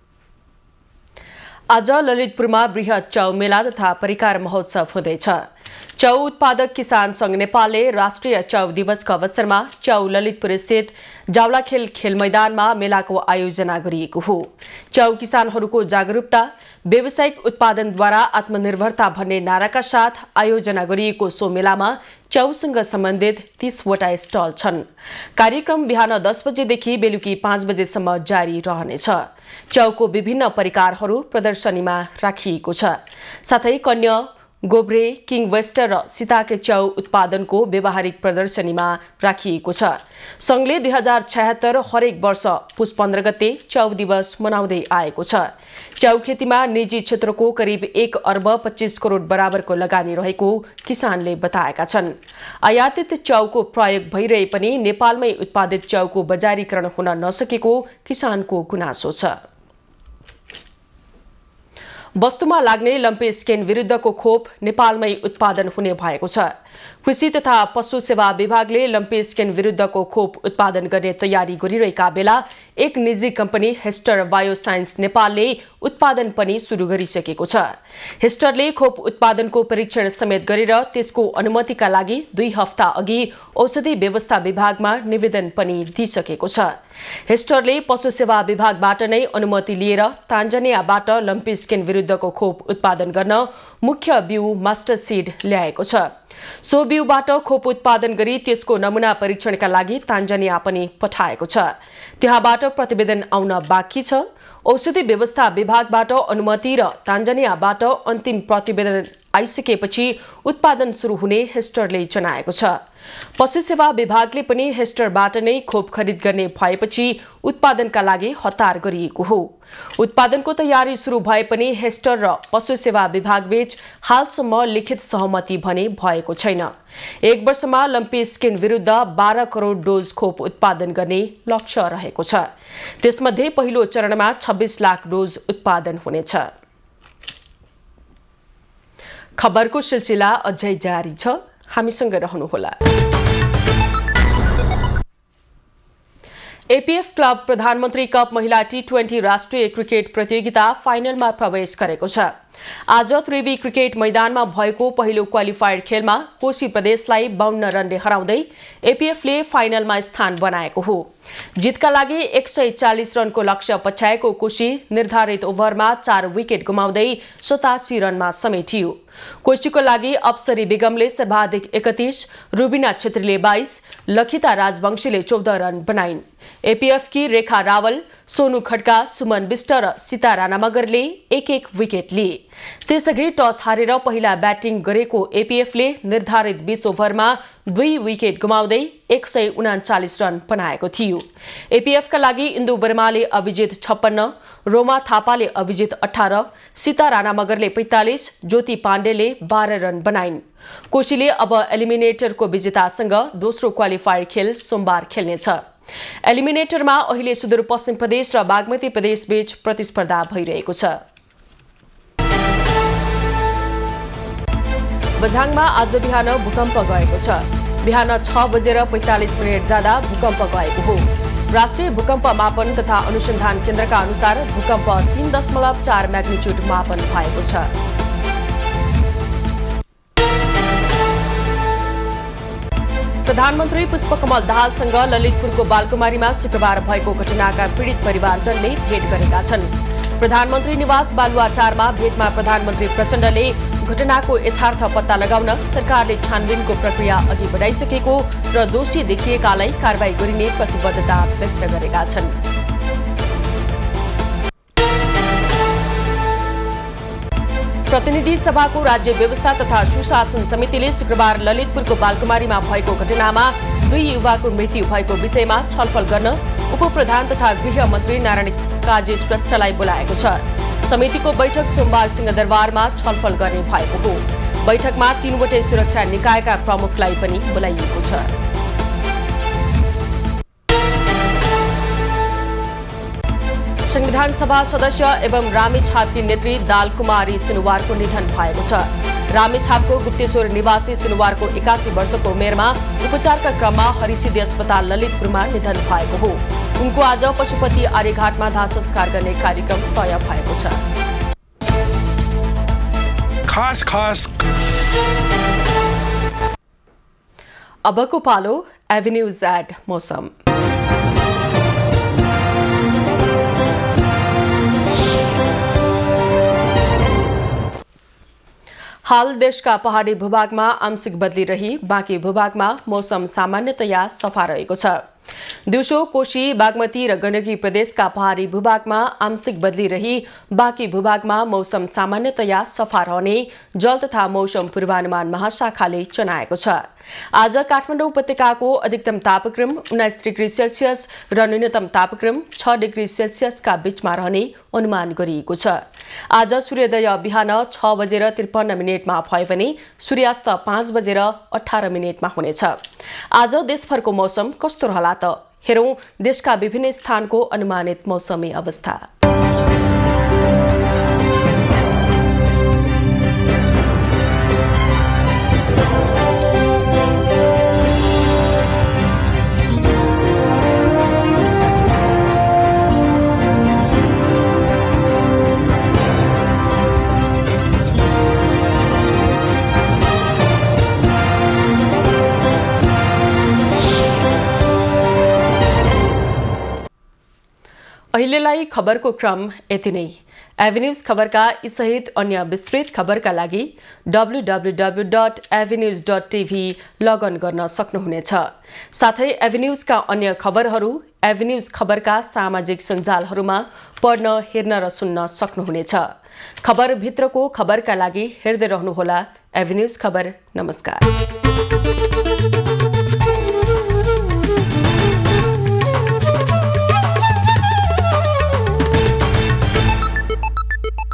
आज ललितपुरमा बृहत चाउ मेला तथा परिकार महोत्सव हुँदैछ। च्याउ उत्पादक किसान संघ नेपालले राष्ट्रिय च्याउ दिवसको अवसरमा च्याउ ललितपुर स्थित जावलाखेल खेल मैदानमा मेलाको आयोजना गरिएको हो। च्याउ किसानहरूको जागरूकता, व्यावसायिक उत्पादनद्वारा आत्मनिर्भरता भन्ने नाराका साथ आयोजना गरिएको सो मेलामा च्याउसँग सम्बन्धित तीसवटा स्टल छन्। कार्यक्रम बिहान दस बजेदेखि बेलुकी पाँच बजेसम्म जारी रहनेछ। च्याउको विभिन्न परिकारहरू प्रदर्शनीमा राखिएको छ। साथै कन्या, गोब्रे, किङ वेस्टर र सीताके च्याउ उत्पादनको व्यावहारिक प्रदर्शनीमा राखिएको छ। संघले दुई हजार छयत्तर हरेक वर्ष पुस पन्ध्र गते च्याउ दिवस मनाउँदै आएको छ। च्याउ खेतीमा निजी क्षेत्रको करिब एक अर्ब पच्चीस करोड बराबरको लगानी रहेको किसानले बताएका छन्। आयातित च्याउको प्रयोग भइरहे पनि नेपालमै उत्पादित च्याउको बजारीकरण हुन नसकेको किसानको गुनासो छ। वस्तुमा लाग्ने लम्पी स्किन विरुद्धको खोप नेपालमै उत्पादन हुने भएको छ। कृषि तथा पशु सेवा विभागले लम्पी स्किन विरुद्धको खोप उत्पादन गर्ने तयारी गरिरहेका बेला एक निजी कम्पनी हेस्टर बायोसाइन्स नेपालले उत्पादन पनि सुरु गरिसकेको छ। हेस्टरले खोप उत्पादनको परीक्षण समेत गरेर त्यसको अनुमतिका लागि दुई हप्ता अघि औषधि व्यवस्था विभागमा निवेदन पनि दिइसकेको छ। हेस्टरले पशु सेवा विभागबाट नै अनुमति लिएर तान्जानियाबाट लम्पी स्किन विरुद्धको खोप उत्पादन गर्न मुख्य बिउ मास्टर सिड ल्याएको छ। सो बिउबाट खोप उत्पादन गरी त्यसको नमुना परीक्षणका लागि तान्जानिया पनि पठाएको छ। त्यहाँबाट प्रतिवेदन आउन बाँकी छ। औषधि व्यवस्था विभागबाट अनुमति र तान्जानियाबाट अन्तिम प्रतिवेदन आइसकेपछि उत्पादन सुरु हुने हेस्टरले जनाएको छ। पशु सेवा विभागले पनि हेस्टरबाट नै खोप खरिद गर्ने भएपछि उत्पादनका लागि हतार गरिएको हो। उत्पादनको तयारी सुरु भए पनि हेस्टर र पशु सेवा विभागबीच हालसम्म लिखित सहमति भने भएको छैन। एक वर्षमा लम्पी स्किन विरुद्ध बाह्र करोड डोज खोप उत्पादन गर्ने लक्ष्य रहेको छ। त्यसमध्ये पहिलो चरणमा छब्बीस लाख डोज उत्पादन हुनेछ। खबरको सिलसिला अझै जारी छ, हामीसँग रहनुहोला। एपीएफ क्लब प्रधानमन्त्री कप महिला टी ट्वेन्टी राष्ट्रिय क्रिकेट प्रतियोगिता फाइनलमा प्रवेश गरेको छ। आज त्रिवी क्रिकेट मैदानमा भएको पहिलो क्वालिफायर खेलमा कोशी प्रदेशलाई बाउन्न रनले हराउँदै एपीएफले फाइनलमा स्थान बनाएको हो। जितका लागि एक सय चालिस रनको लक्ष्य पछ्याएको कोशी निर्धारित ओभरमा चार विकेट गुमाउँदै सतासी रनमा समेटियो। कोशीको लागि अप्सरी बेगमले सर्वाधिक एकतीस, रुबिना छेत्रीले बाइस, लखिता राजवंशीले चौध रन बनाइन्। एपीएफकी रेखा रावल, सोनु खड्का, सुमन विष्ट र सीता राणा मगरले एक एक विकेट लिए। त्यसअघि टस हारेर पहिला ब्याटिङ गरेको एपीएफले निर्धारित बीस ओभरमा दुई विकेट गुमाउँदै एक सय उनाचालिस रन बनाएको थियो। एपीएफका लागि इन्दु वर्माले अभिजित छप्पन्न, रोमा थापाले अभिजित अठार, सीता राणा मगरले पैंतालिस, ज्योति पाण्डेले बाह्र रन बनाइन्। कोशीले अब एलिमिनेटरको विजेतासँग दोस्रो क्वालिफायर खेल सोमबार खेल्नेछ। एलिमिनेटरमा अहिले सुदूरपश्चिम प्रदेश र बागमती प्रदेश बीच प्रतिस्पर्धा भइरहेको छ। बझाङमा आज बिहान भूकम्प गएको छ। बिहान छ बजेर पैंतालिस मिनट जाँदा भूकम्प गएको हो। राष्ट्रिय भूकम्प मापन तथा अनुसन्धान केन्द्रका अनुसार भूकम्प तीन दशमलव चार म्याग्निच्युड मापन भएको छ। प्रधानमन्त्री पुष्पकमल दाहालसँग ललितपुरको बालकुमारीमा शुक्रबार भएको घटनाका पीडित परिवारजनले भेट गरेका छन्। प्रधानमन्त्री निवास बालुवाटारमा भेटमा प्रधानमन्त्री प्रचण्डले घटनाको यथार्थ पत्ता लगाउन सरकारले छानबिनको प्रक्रिया अघि बढाइसकेको र दोषी देखिएकालाई कारबाही गरिने प्रतिबद्धता व्यक्त गरेका छन्। प्रतिनिधि सभाको राज्य व्यवस्था तथा सुशासन समितिले शुक्रबार ललितपुरको बालकुमारीमा भएको घटनामा दुई युवाको मृत्यु भएको विषयमा छलफल गर्न उपप्रधान तथा गृह मन्त्री नारायण काजी श्रेष्ठलाई बोलाएको छ। समितिको बैठक सोमबार सिंहदरबारमा छलफल गर्ने भएको हो। बैठकमा तीनवटै सुरक्षा निकायका प्रमुखलाई पनि बोलाइएको छ। संविधान सभा सदस्य एवं रामेछापकी नेत्री दाल कुमारी सुनुवारको निधन भएको छ। रामेछापको गुप्तेश्वर निवासी सुनुवारको एकासी वर्षको उमेरमा उपचारका क्रममा हरिसिद्धि अस्पताल ललितपुरमा निधन भएको हो। उनको आज पशुपति आर्यघाटमा दाह संस्कार गर्ने कार्यक्रम तय भएको छ। खास खास अबको पालो एभिन्यूज एड मौसम। हाल देशका पहाडी भूभागमा आंशिक बदली रही बाँकी भूभागमा मौसम सामान्यतया सफा रहेको छ। दिउँसो कोशी बागमती र गण्डकी प्रदेशका पहाडी भूभागमा आंशिक बदली रही बाँकी भूभागमा मौसम सामान्यतया सफा रहने जल तथा मौसम पूर्वानुमान महाशाखाले जनाएको छ। आज काठमाडौँ उपत्यकाको अधिकतम तापक्रम उन्नाइस डिग्री सेल्सियस र न्यूनतम तापक्रम छ डिग्री सेल्सियसका बीचमा रहने अनुमान गरिएको छ। आज सूर्योदय बिहान छ बजेर त्रिपन्न मिनटमा भयो भने सूर्यास्त पाँच बजेर अठार मिनटमा हुनेछ। आज देशभरको मौसम कस्तो रहला त हेरौं देशका विभिन्न स्थानको अनुमानित मौसमी अवस्था। अहिलेलाई खबरको क्रम यति नै। एभिन्यूज खबरका यी सहित अन्य विस्तृत खबरका लागि W W W dot Avenues dot TV login गर्न सक्नुहुनेछ। साथै एभिन्यूजका अन्य खबरहरू एभिन्यूज खबरका सामाजिक सञ्जालहरूमा पढ्न हेर्न र सुन्न सक्नुहुनेछ। खबरभित्रको खबरका लागि हेर्दै रहनुहोला एभिन्यूज खबर। नमस्कार।